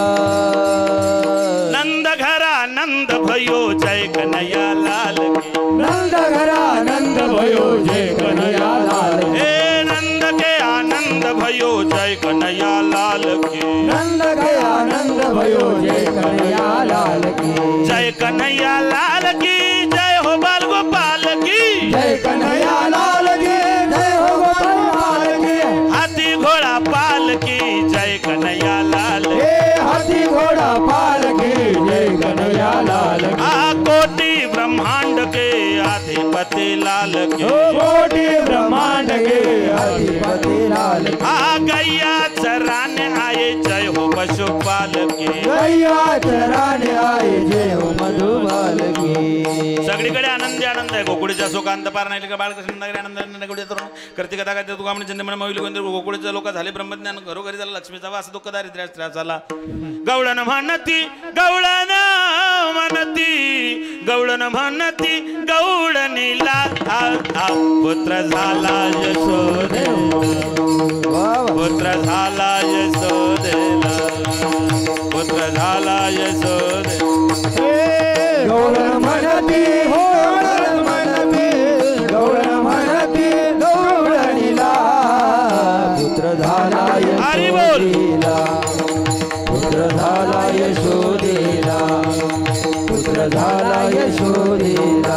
नंद घरा नंद भयो जय कन्हैया लाल की.
नंद घरा नंद भयो जय कन्हैया लाल की.
हे नंद के आनंद भयो जय कन्हैया लाल की.
नंद के आनंद भयो जय कन्हैया लाल की.
जय कन्हैया लाल की. जय हो बाल गोपाल की.
जय कन्हैया लाल की. जय हो गोपाल की.
हाथी घोड़ा पाल की. जय कन्हैया लाल की.
हे हाथी घोड़ा पाल की. जय कन्हैया लाल की.
आ कोटि ब्रह्मांड के अधिपति लाल की.
कोटि ब्रह्मांड के अधिपति लाल की.
आ गैया चराने आए जय हो पशुपाल की.
गैया चराने आए जय हो मधुबाल की.
सगळीकडे आनंदी आनंद आहे. गोकुळीच्या सुखांत पार नाही का बाळकृष्ण नगरी आनंद नगरी तरुण करती कथा काय तू कामणी चंद्रमण मौली गोविंद गोकुळीचे लोक झाले ब्रह्मज्ञान घरोघरी झाला. लक्ष्मीचा वास दुःख दारिद्र्य त्रास झाला. गवळण म्हणती गवळण म्हणती गवळण म्हणती गवळणी लाल. पुत्र झाला यशोदे. पुत्र झाला यशोदेला. पुत्र झाला यशोदे.
गवळण म्हणती गवळण म्हणती गवळण म्हणती गवळणीला पुत्र झाला
हरी बोल.
यशोदेला पुत्र झाला यशोदेला पुत्र झाला यशोदेला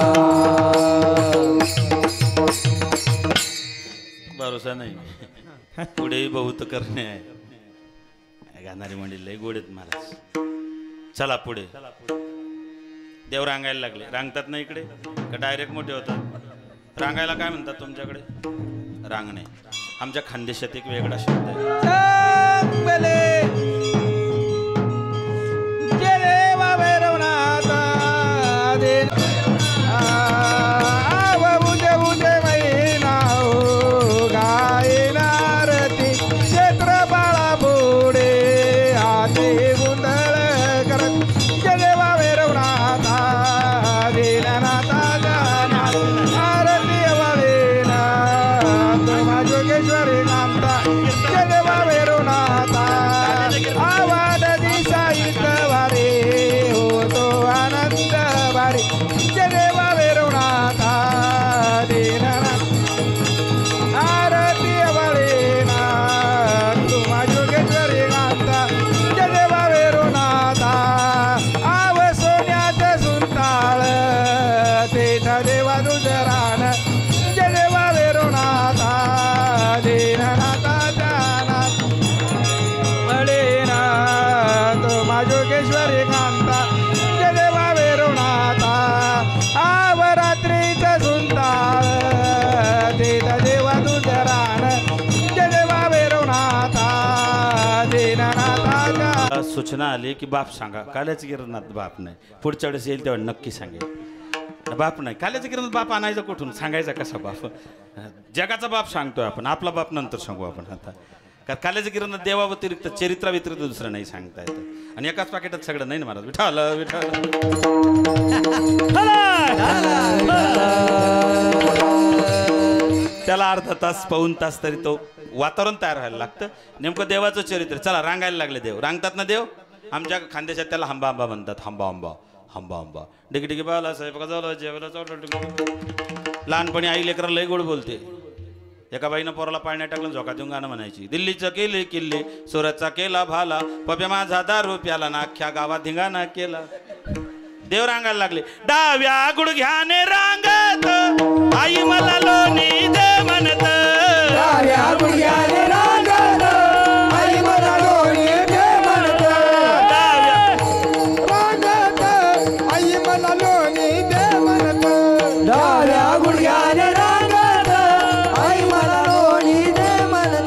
भरोसा नाही पुढेही बहुत करणे आहे गाणारी मंडळी लय गोड आहेत महाराज चला पुढे देव रांगायला लागले रांगतात ना इकडे का डायरेक्ट मोठे होतात रांगायला काय म्हणतात तुमच्याकडे रांगणे आमच्या खानदेशात एक वेगळा शब्द आहे सूचना आली की बाप सांगा काल्याच गिरणात बाप नाही पुढच्या वेळेस येईल तेव्हा नक्की सांगेल बाप नाही काल्याच्या गिरणात बाप आणायचा कुठून सांगायचा कसा बाप जगाचा बाप सांगतोय आपण आपला बाप नंतर सांगू आपण आता कारण काल्याच्या गिरणात देवा व्यतिरिक्त चरित्रा व्यतिरिक्त दुसरं नाही सांगता येतं आणि एकाच पाकिटात सगळं नाही ना महाराज विठाल विठाल त्याला अर्धा तास पाऊण तास तरी तो वातावरण तयार व्हायला लागतं नेमकं देवाचं चरित्र चला रांगायला लागले देव रांगतात ना देव आमच्या खानदेशात त्याला हंबा हंबा म्हणतात हंबा हंबा हंबा हंबा डिगी डिगी बाला साहेब का जाऊ जेवायला लहानपणी आई लेकरा लय गोड बोलते एका बाईनं पोराला पाळण्यात टाकलं झोका देऊन गाणं म्हणायची दिल्लीचं केले किल्ले सुरतचा केला भाला पप्या माझा दारू प्याला ना अख्ख्या गावात धिंगाणा केला देव रांगायला लागले डाव्या गुडघ्याने रांगत आई मला लोणी दे म्हणत
डाव्या गुडघ्याने रांगत आई मला लोणी दे म्हणत
डाव्या
रांगत आई मला लोणी दे म्हणत
डाव्या गुडघ्याने रांगत आई मला लोणी दे म्हणत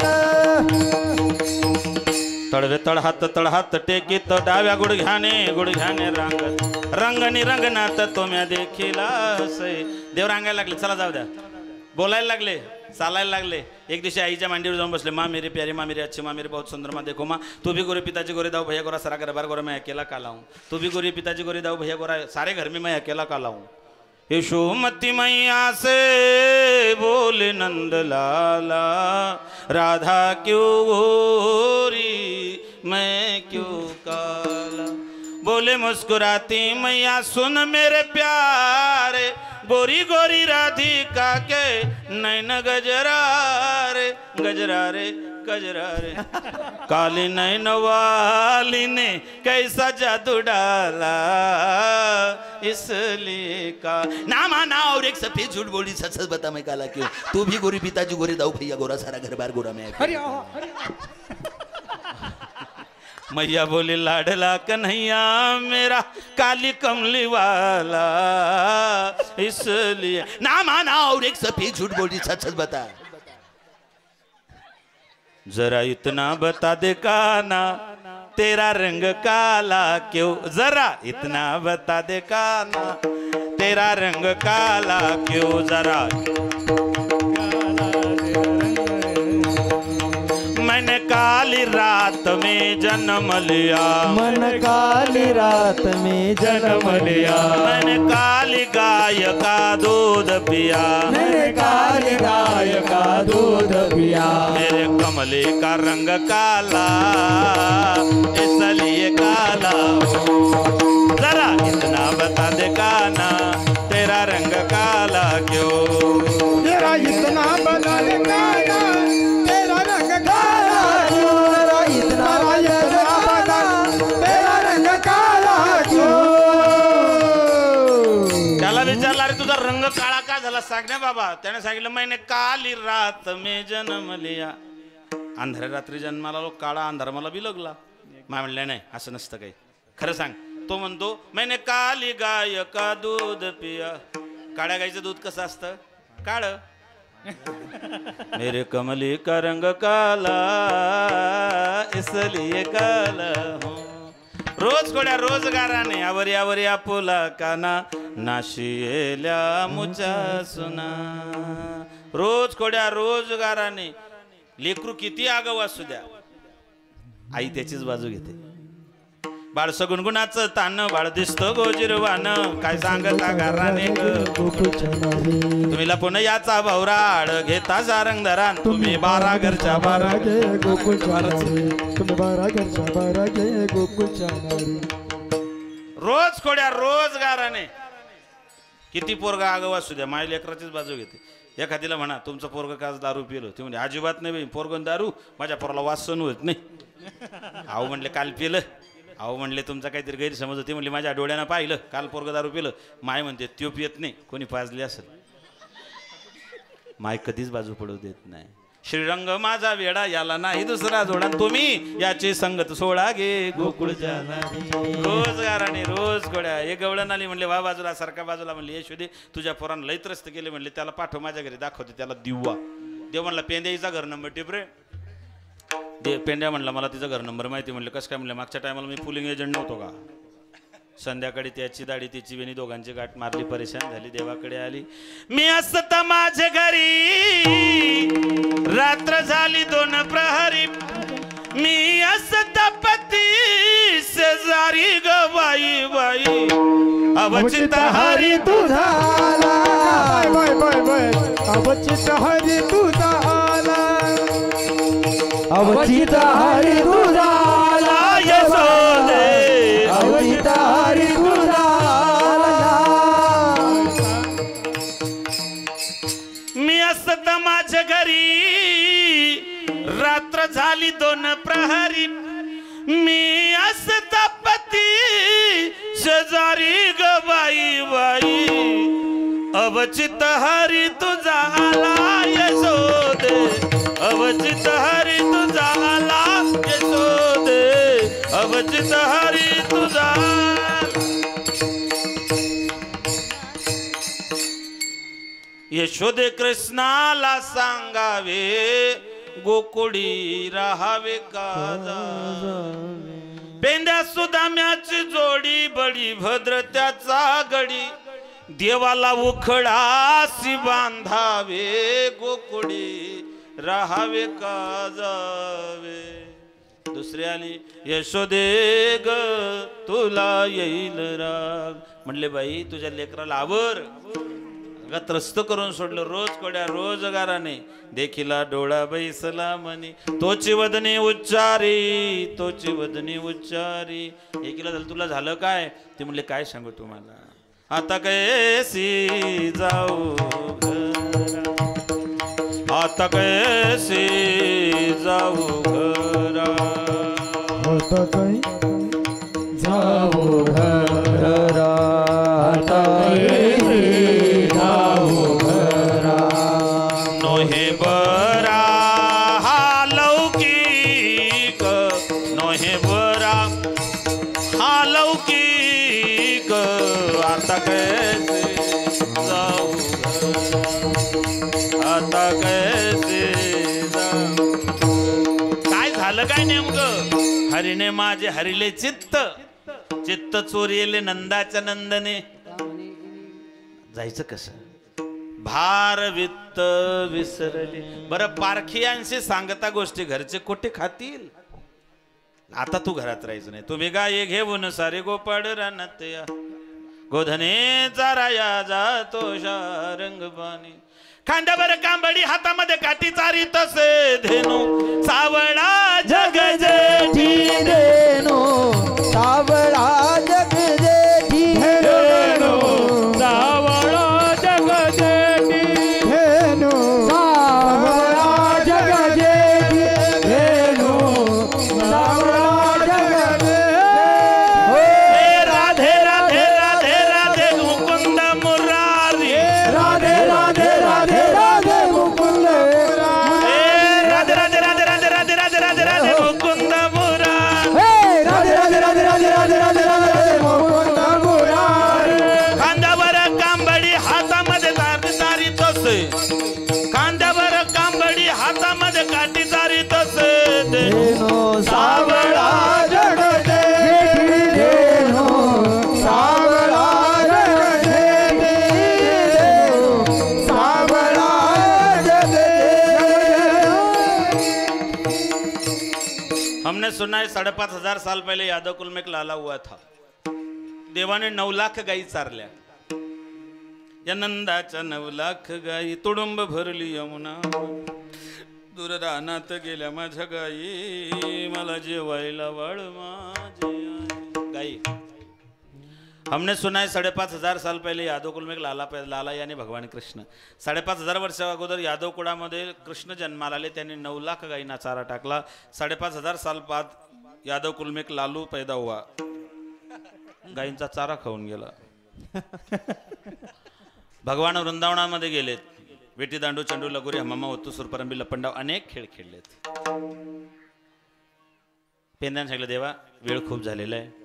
तळवे तळहात तळहात टेकीत डाव्या गुडघ्याने गुडघ्याने रांगत रंगणी रंगनात तुम्ही देखील असे देव रांगायला लागले चला जाऊ द्या बोलायला लागले चालायला लागले एक दिवशी आईच्या मांडीवर जाऊन बसले माँ मेरी प्यारी माँ मेरी अच्छी माँ मेरी बहुत सुंदर माँ देखो माँ तू भी गोरे पिताजी गोरे दाऊ भैया गोरा सारा घर बार गोरा मैं अकेला काला हूँ तू भी गोरी पिताजी गोरे दाऊ भैया गोरा सारे घर में मैं अकेला काला हूँ यशोमती मैया से बोले नंद लाला राधा क्यों गोरी मैं क्यों काला बोले मुस्कुराती मैया सुन मेरे प्यारे गोरी गोरी राधिका के नैन गजरा रे गजरा रे गजरा रे काली नैन वाली ने कैसा जादू डाला इसलिए का ना माना और एक सफेद झूठ बोली सच सच बता मैं काला क्यों तू भी गोरी पिताजी गोरे दाऊ भैया गोरा सारा घर बार गोरा मैं मैया बोली लाडला कन्हैया मेरा काली कमली वाला इसलिए ना माना और एक सफेद झूठ बोली सच सच बता जरा इतना बता दे काना तेरा रंग काला क्यों जरा इतना बता दे काना तेरा रंग काला क्यों जरा मैंने काली रात में जन्म लिया
मन काली रात में जन्म लिया
मैंने काली गाय का दूध पिया
मैंने काली गाय का दूध पिया
मेरे कमले का रंग काला इसलिए काला जरा इतना बता दे झाला सांगण्या बाबा. त्याने सांगितलं मैंने काली रात मे जन्म लिया. अंधाऱ्या रात्री जन्माला लो, काळा अंधार मला बिलगला. मा म्हणलं नाही असं नसतं काही, खरं सांग. तो म्हणतो मैंने काली गाय का दूध पिया. काळ्या गाईचं दूध कसं असतं? काळ. मेरे कमली का रंग काला इसलिए काला हूं. रोज कोड्या रोजगाराने आवर यावर या पोला काना नाशियेल्या मुचा सुना. रोज कोड्या रोजगाराने लेकरू किती आगाऊ असू द्या, आई त्याचीच बाजू घेते. बाळस गुणगुणाचं तान बाळ दिसतो गोजिरवान. काय सांगता गाराने तुम्ही लपून याचा भवराड घेता सारंगधरान. तुम्ही बारा घरच्या बारा गे गोकुळच्या नारी. तुम्ही बारा घरच्या बारा गे गोकुळच्या नारी. रोज खोड्या रोजगाराने किती पोरगा आगाऊ असू द्या, माय लेकराचीच बाजू घेते. एखादीला म्हणा तुमचं पोरग काच दारू पिलो. ते म्हणजे अजिबात नाही बाई, पोरगन दारू माझ्या पोराला वास सहन होत नाही. अहो म्हणले काल पिलं. अहो म्हणले तुमचा काहीतरी गैरसमज होती. म्हणले माझ्या डोळ्यानं पाहिलं काल पोरग दारू पिलं. माय म्हणते त्यो पियत नाही, कोणी पाजले असेल. माय कधीच बाजू पडू देत नाही. श्रीरंग माझा वेडा याला नाही दुसरा जोडा. तुम्ही याची संगत सोळा गे गोकुळच्या नारी. रोजगाराने रोज गोड्या. एक गवळण आली म्हणले वा बाजूला सारखा बाजूला. म्हणले यशोदे तुझ्या पोरानं लय त्रस्त केले. म्हणले त्याला पाठव माझ्या घरी दाखवते त्याला दिवा. देव म्हणला पेंद्याचा घर नंबर टिप रे. दे पेंड्या म्हणला मला तिचा घर नंबर माहिती. म्हणले कसं काय? म्हणलं मागच्या टायमाला मी पुलिंग एजंट नव्हतो का. संध्याकाळी त्याची दाढी तिची वेणी दोघांची गाठ मारली. परेशान झाली, देवाकडे आली. मी असत माझ्या घरी रात्र झाली दोन प्रहरी. मी असत पती शेजारी ग बाई बाई. अवचित हरी तुझा
बाय बाय बाय बाय. अवचित हरी तुझा आला.
अवचित हरी तुझा आला यशोदे. अवचित हरी तुझा आला.
मी असत माझ्या घरी रात्र झाली दोन प्रहरी. मी असत पती शेजारी ग बाई बाई. अवचित हरी तुझा आला यशोदे. अवचित हरी तुझा आला यशोदे. अवचित हरी तुझा. यशोदे कृष्णाला सांगावे गोकुळी राहावे का जावे. पेंड्या सुदाम्याची जोडी बडी भद्र त्याचा गडी. देवाला उखडासी बांधावे गोकुळी राहावे का जावे. दुसरी आली यशोदे ग तुला येईल राग. म्हणले बाई तुझ्या लेकराला आवर. त्रस्त करून सोडलं. रोज कोड्या रोजगाराने देखिला डोळा बैसला मनी. तोची वदनी उच्चारी तोची वदनी उच्चारी. एकीला झालं तुला झालं काय? ते म्हणले काय सांगू तुम्हाला. आता कैसी जाऊ घरा. आता कैसी जाऊ घरा.
आता काय
जाऊ घरा. आता कैसी जाऊ घरा.
नोहे बरा हा लौकिक. नोहे बरा हा लौकिक. आता कैसे जाऊ आता कैसे जाऊ. काय झालं काय नेमकं? हरीने माझे हरिले चित्त. चित्त चोरिले नंदाच्या नंदने. जायचं कसं? भार वित्त विसरले. बरं पारखियांशी सांगता गोष्टी घरचे कोठे खातील. आता तू घरात राहायचं नाही. तुम्ही गाये घेऊन सारे गोपाड रानात या. गोधने चाराया जातो शारंग पाणी. खांद्यावर कांबडी हातामध्ये काठी चारी तसे धेनू. सावळा जग जेठी
धेनू. सावळा जग जेठी धेनू.
सावळा जग जेठी
धेनू. सावळा जग जेठी धेनू. सावळा जग जेठी.
राधे राधे राधे राधे मुकुंद मुरारी.
राधे राधे
सुना है साढ़े पांच हजार साल पहले यादव कुल में एक लाला हुआ था. देवाने नऊ लाख गायी चारल्या. या नंदाच्या नऊ लाख गायी तुडुंब भरली यमुना. दूर रानात गेल्या माझ्या गायी मला जेवायला वाळ माझी गायी. हमने सुना है साढ़े पांच हजार साल पहले यादव कुल में एक लाला लाला यानी भगवान कृष्ण. साडेपाच हजार वर्षा अगोदर यादव कुळामध्ये कृष्ण जन्माला आले. त्यांनी नऊ लाख गायींना चारा टाकला. साडेपाच हजार साल बाद यादव कुल में एक लालू पैदा हुआ. गायींचा चारा खाऊन गेला. भगवान वृंदावनामध्ये गेलेत. वेटी दांडू चंडू लगोरी हमामा होतू सुरपरंबी लपंडाव अनेक खेळ खेळलेत. पेंद्याने सांगितलं देवा वेळ खूप झालेला आहे,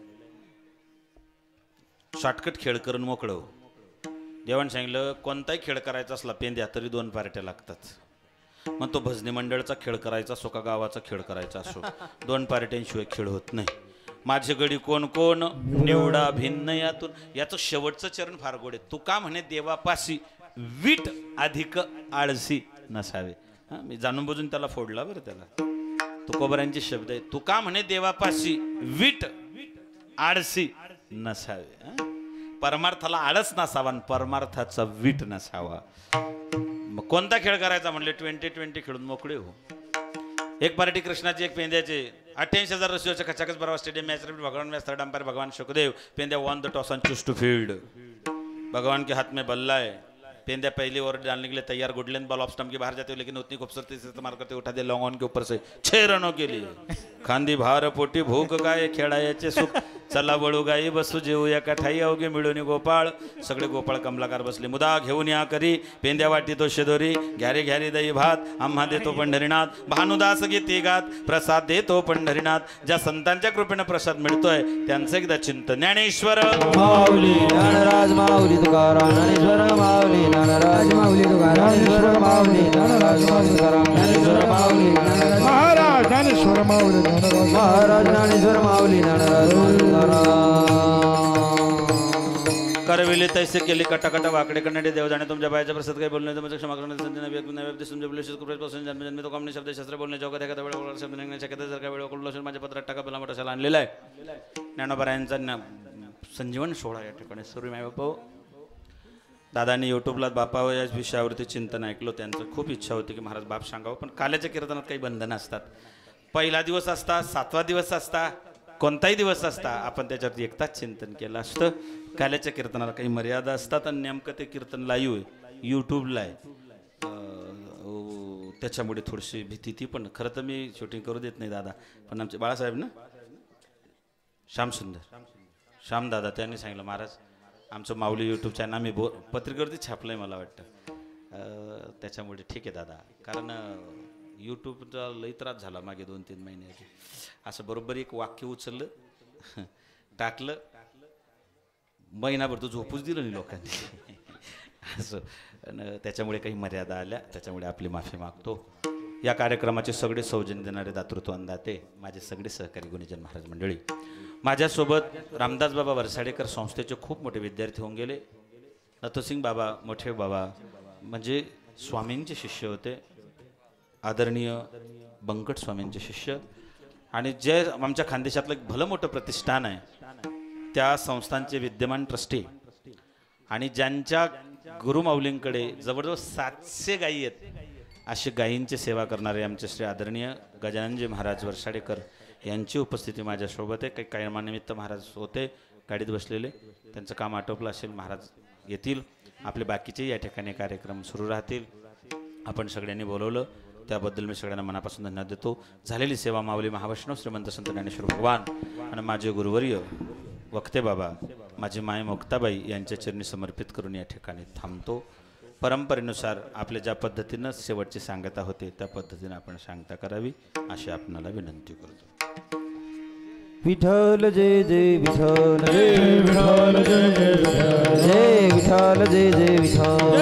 शॉर्टकट खेळ करून मोकळं हो. देवाने सांगितलं कोणताही खेळ करायचा असला पेंद्या तरी दोन पार्ट्या लागतात. मग तो भजनी मंडळाचा खेळ करायचा असो का गावाचा खेळ करायचा असो दोन पार्ट्यांशिवाय खेळ होत नाही. माझे गडी कोण कोण निवडा भिन्न यातून. याचं शेवटचं चरण फार गोड आहे. तू का म्हणे देवापाशी वीट अधिक आळसी नसावे. हा मी जाणून बुजून त्याला फोडला बरं. त्याला तुकोबरांचे शब्द आहे. तू का म्हणे देवापाशी वीट आळसी नसावे. परमार्थाला आळस नसावा आणि परमार्थाचा वीट नसावा. मग कोणता खेळ करायचा म्हणले ट्वेंटी ट्वेंटी खेळून मोकळे हो. एक पार्टी कृष्णाची एक पेंद्याचे अठ्ठ्याऐंशी हजार रशियाच्या खचाखच बरावा स्टेडियम मॅच भगवान में थर्ड अंपायर भगवान शुकदेव. पेंद्या won the toss on choose to field. भगवान के हाथ में बल्ला है. पेंद्या पहली ओवर डालने के लिए तैयार. Good length ball off stump के बाहर जाते हुए लेकिन उतनी खूबसूरती से इस्तेमाल करते उठा दे लॉन्ग ऑन के ऊपर से छह रनों के लिए. खांदी भार पोटी भूक गाय खेळायचे सुख. चला वळू गाई बसू जेवूया का ठाई अवघे मिळून गोपाळ. सगळे गोपाळ कमलाकार बसले. मुदा घेऊन या करी पेंद्या वाटी तो शेदोरी. घ्यारे घ्यारी दही भात आम्हा देतो पंढरीनाथ. भानुदास गीती गात प्रसाद देतो पंढरीनाथ. ज्या संतांच्या कृपेने प्रसाद मिळतोय त्यांचं एकदा चिंतन. ज्ञानेश्वर
माऊली ज्ञानराज माऊली तुकाराम. ज्ञानेश्वर माऊली ज्ञानराज माऊली तुकाराम. ज्ञानेश्वर माऊली ज्ञानराज माऊली तुकाराम. ज्ञानेश्वर माऊली
महाराज ज्ञानेश्वर माऊली ज्ञानराज.
महाराज ज्ञानेश्वर माऊली ज्ञानराज माऊली तुकाराम.
करविले तैसे केली कटाकटा वाकडे कन्नडे देव जाणे तुमच्या बायाच्या प्रसाद काही बोलणे तुमच्या क्षमा करणे संजना व्यक्त नैवेद्य तुमच्या बोलणे कृपेश पासून जन्म जन्मी तो कामने शब्द शास्त्र बोलणे जगात एखादा वेळ बोलणार शब्द निघणे शक्यता जर काही वेळ ओळखलो असेल माझ्या पत्रात टाका पहिला मोठा शाला आणलेला आहे. ज्ञानोबरायांचा संजीवन सोहळा या ठिकाणी सुरू आहे. बापा दादांनी यूट्यूबला बापा या विषयावरती चिंतन ऐकलं. त्यांचं खूप इच्छा होती की महाराज बाप सांगावं. पण काल्याच्या कीर्तनात काही बंधनं असतात. पहिला दिवस असता सातवा दिवस असता कोणताही दिवस असता आपण त्याच्यावरती एकताच चिंतन केलं असतं. काल्याच्या कीर्तनाला काही मर्यादा असतात आणि नेमकं ते कीर्तन लाईव्ह आहे यूट्यूबला आहे. त्याच्यामुळे थोडीशी भीती ती पण खरं तर मी शूटिंग करू देत नाही दादा. पण आमचे बाळासाहेब ना श्यामसुंदर श्यामदादा त्यांनी सांगितलं महाराज आमचं माऊली यूट्यूब चॅनल आम्ही बो पत्रिकेवरती छापलं आहे मला वाटतं. त्याच्यामुळे ठीक आहे दादा. कारण यूट्यूबचा लई त्रास झाला मागे दोन तीन महिन्याची. असं बरोबर एक वाक्य उचललं टाकलं महिनाभर तो झोपूच दिलं नाही लोकांनी. असं त्याच्यामुळे काही मर्यादा आल्या. त्याच्यामुळे आपली माफी मागतो. या कार्यक्रमाचे सगळे सौजन्य देणारे दातृत्व अंदाते माझे सगळे सहकारी गुणीजन महाराज मंडळी. माझ्यासोबत रामदास बाबा वरसाडेकर संस्थेचे खूप मोठे विद्यार्थी होऊन गेले. नथुसिंग बाबा मोठे बाबा म्हणजे स्वामींचे शिष्य होते. आदरणीय बंकट स्वामींचे शिष्य. आणि जे आमच्या खानदेशातलं एक भलं मोठं प्रतिष्ठान आहे त्या संस्थांचे विद्यमान ट्रस्टी आणि ज्यांच्या गुरुमाऊलींकडे जवळजवळ सातशे गायी आहेत अशी गायींची सेवा करणारे आमचे श्री आदरणीय गजाननजी महाराज वरसाडेकर यांची उपस्थिती माझ्यासोबत आहे. काही कामानिमित्त महाराज होते गाडीत बसलेले. त्यांचं काम आटोपलं असेल. महाराज येतील. आपले बाकीचे या ठिकाणी कार्यक्रम सुरू राहतील. आपण सगळ्यांनी बोलवलं त्याबद्दल मी सगळ्यांना मनापासून धन्यवाद देतो. झालेली सेवा माऊली महावैष्णव श्रीमंत संत ज्ञानेश्वर भगवान आणि माझे गुरुवर्य वक्ते बाबा माझी माय मुक्ताबाई यांच्या चरणी समर्पित करून या ठिकाणी थांबतो. परंपरेनुसार आपल्या ज्या पद्धतीनं शेवटची सांगता होते त्या पद्धतीने आपण सांगता करावी अशी आपणाला विनंती करतो.
विठ्ठल जय जय विठ्ठल जय विठ्ठल जय जय विठ्ठल जय जय विठ्ठल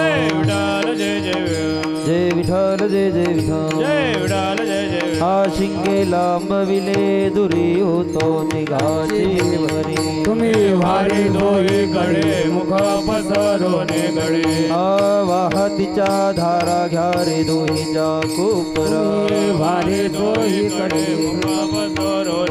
जय विठ्ठल जय जय विठ्ठल जय विठ्ठल जय जय. हा शिंगे लांबविले दुरी होतो निघाची वरी.
तुम्ही वारी दोही कडे मुख पसरोने गडे.
हा वाहतीच्या धारा घ्या रे दोहीच्या कोपरा.
वारी दोही कडे मुख पसरोने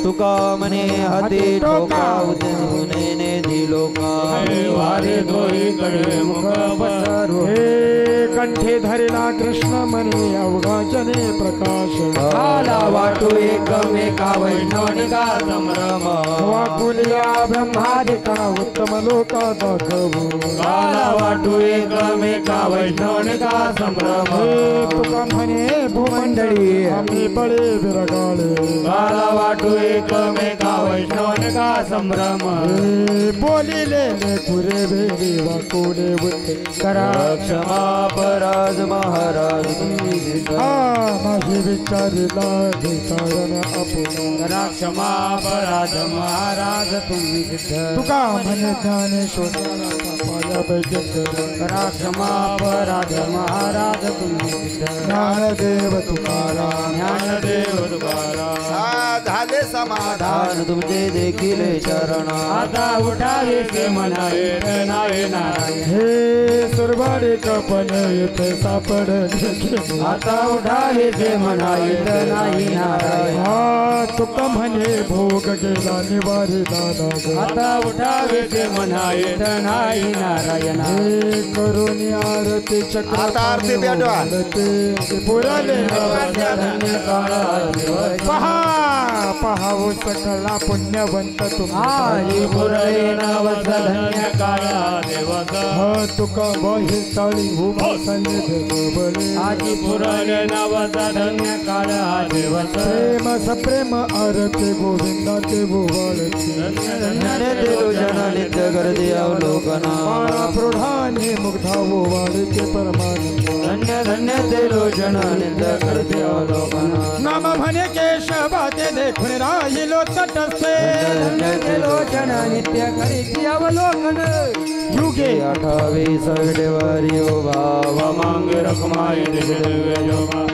तुका म्हणे हाती ठोका उद्याने दिलोका
वारे दोहीकडे मुख पसरो
हे कंठे धरला कृष्ण म्हणे अवघाचने प्रकाश
आला वाटू एकमेका वैष्णवनिका संभ्रम
वाकुलिया ब्रह्मादिका उत्तम लोका दाखवू
काला वाटू एकमेका वैष्णवनिका संभ्रम
हे तुका म्हणे भूमंडळी आम्ही बळे विरगाळे
काला वाटू एकमेका वैष्णवनिका संभ्रम
हे बोलिले पुरे भेदी वाकुले बुद्ध
करा क्षमा पराज महाराज तुम्ही जिद्द.
हा माझे विचारिला कारण आपण
करा क्षमा पराध महाराज तुम्ही सिद्ध
तुका म्हणे ज्ञानेश्वर पाया बैठक
करा क्षमा पराध महाराज तुम्ही सिद्ध
ज्ञानदेव तुकाराम
ज्ञानदेव तुकाराम
झाले समाधान
दान तुमचे देखील चरण
आता उठावे ते म्हणावे तर नावे नारायण
हे सुरवाडे कपन येथे सापडले
आता उठावे ते म्हणावे तर नाही नारायण
हा तुका म्हणे भोग गेला निवारी दादा
आता उठावे ते म्हणावे तर नाही नारायण
हे करुणी आरती चक्र
आता आरती पेटवा.
पुराले
धन्य काळा दिवस
पहा पहावो सकला पुण्यवंत तुम्ही
आई पुरळे नवस धन्य काळा दिवस
हा तुका बहे ताळी उभा सन्निध बळे
आजी पुरळे नवस धन्य काळा दिवस
प्रेम सप्रेम आरती गोविंदाचे भोवाळती
धन्य देव जन नित्य गर्दी अवलोकना
बाळा प्रौढाने मुग्धा ओवाळते परमानंद
धन्य धन्य देव जन नित्य गर्दी अवलोकना
नाम म्हणे केशवा ते देखून राहिलो तटस्थे
धन्य देव जन नित्य करीती अवलोकन
युगे
अठावी सगडेवारी ओ भावा
मांग रखमाय दिव्य जोगा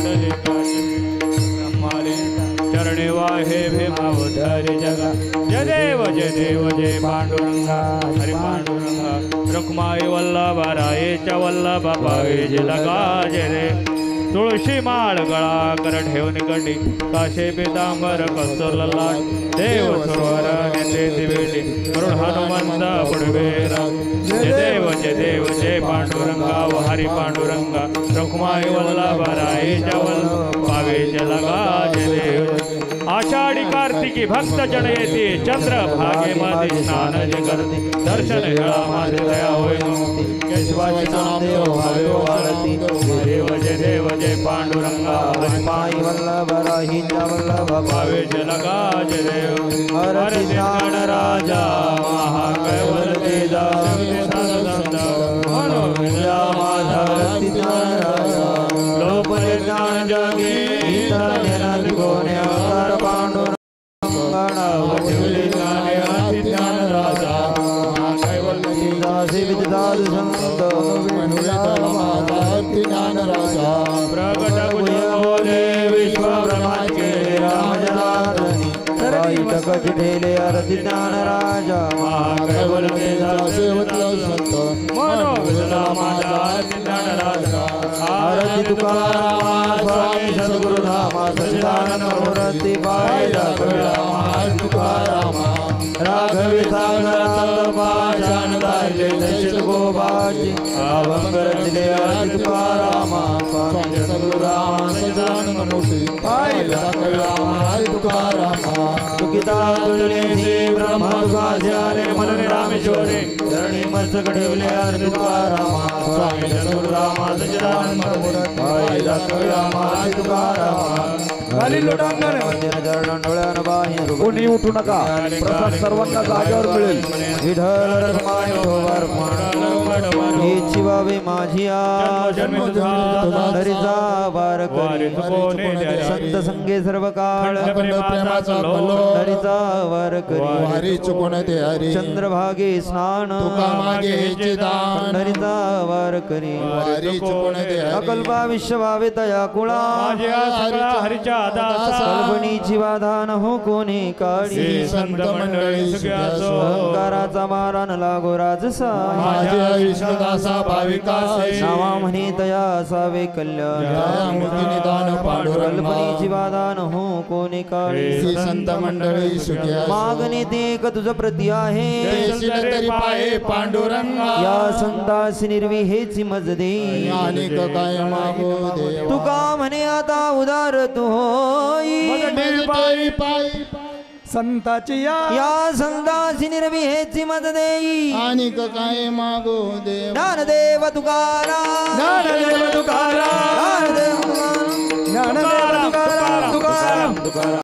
ब्रह्माले चरणे वाहे भीमावतारी जगा जय देव जय देव जय पांडुरंगा हरि पांडुरंगा रखमाई वल्लभा रायेच्या वल्लभा पावे जे लगा जय रे तुळशी माळ गळा कर ठेवून कंडी काशे पितांबर कस्तुर लाट देव सरोवर नेते दिवेली करुण हनुमंत पुडवेरा जय देव जय देव जय पांडुरंगा व हरी पांडुरंगा रखुमाई वल्लभा रायेच्या वल्लभ पावे जय लगा जय देव आषाढी कार्तिकी भक्त जन येते चंद्र भागे मध्ये स्नान जे करते दर्शन हेळा माझे दया होय केशवाची नामदेव भावे वाळती जय देव जय देव जय पांडुरंगा हरी
माई वल्लभ राहीच्या वल्लभ
भावे जय लगा जय देव हरती ज्ञान राजा महाकैवल तेजा संत मनोविद्या माधवती ज्ञान राजा लोपले ज्ञान जगे गीता ज्ञान गोण्या कर पांडुरंगा वठिवले ज्ञान अति ज्ञान राजा महाकैवल तेजा
सेवित साधु संत
ज्ञान राजा
प्रगट गुजोले विश्व ब्रह्माचे राम जनार्दनी
तकच ठेले आरती ज्ञान राजा
महाकैवल तेजा
सेवती संत
मनोविद्या माझा अति ज्ञान राजा
आरती तुकारामा स्वामी सद्गुरुधामा सच्चिदानंद मूर्ती पाय
महाराज तुकारामा
राघवी सागर पाषाण दायले दर्शित गोबाची अभंगर दिले आरती तुकारामा स्वामी सद्गुरुधामा
सदानंद मूर्ती
पाय
महाराज तुकारामा
तुकिता तुलसी ब्रह्म दुखाध्यारे मनने रामेश्वरे धरणी मस्तक ठेवले आरती तुकारामा स्वामी सद्गुरुधामा सच्चिदानंद मूर्ती पाय तुकारामा तुकारामा
खाली लोटांगण
डोळ्यानं बाहेर
कोणी उठू नका प्रसाद सर्वांना जागेवर मिळेल
विठ्ठल रखमाई ठोवार हीची बाबी माझी हरीचा वार करी संत संगे सर्व काळ हरीचा वार करी
हरी चुकून ते हरी
चंद्रभागे स्नान
तुका मागे हेचे दान
हरीचा वार करी
हरी चुकून ते हरी
अकल्पा विश्वभावे तया कुळा
हरिचा दासा
कल्पणीची बाधा न हो कोणी काळी
संत मंडळी सगळ्या
तुकाराचा मारा न लागो राजसा
माझ्या विष्णुदासा भाविकासे
नावा म्हणे तया असावे कल्याण
दयामुखी निदान पांडुरंगा
कल्पनेची बाधा न हो कोणी काळी
श्री संत मंडळी सुखी असो.
मागणे ते एक तुझ प्रती आहे
देशील तरी पाहे पांडुरंगा
या संतास निर्विहेची मज दे
अनेक काय मागो देवा
तुका म्हणे आता उदार तू होई
पायी पायी संताची या
या संतास निर्विहेची मज देई
अनेक काय मागो देवा
ज्ञानदेव तुकाराम
ज्ञानदेव तुकाराम
ज्ञानदेव तुकाराम
ज्ञानदेव तुकाराम
तुकाराम तुकाराम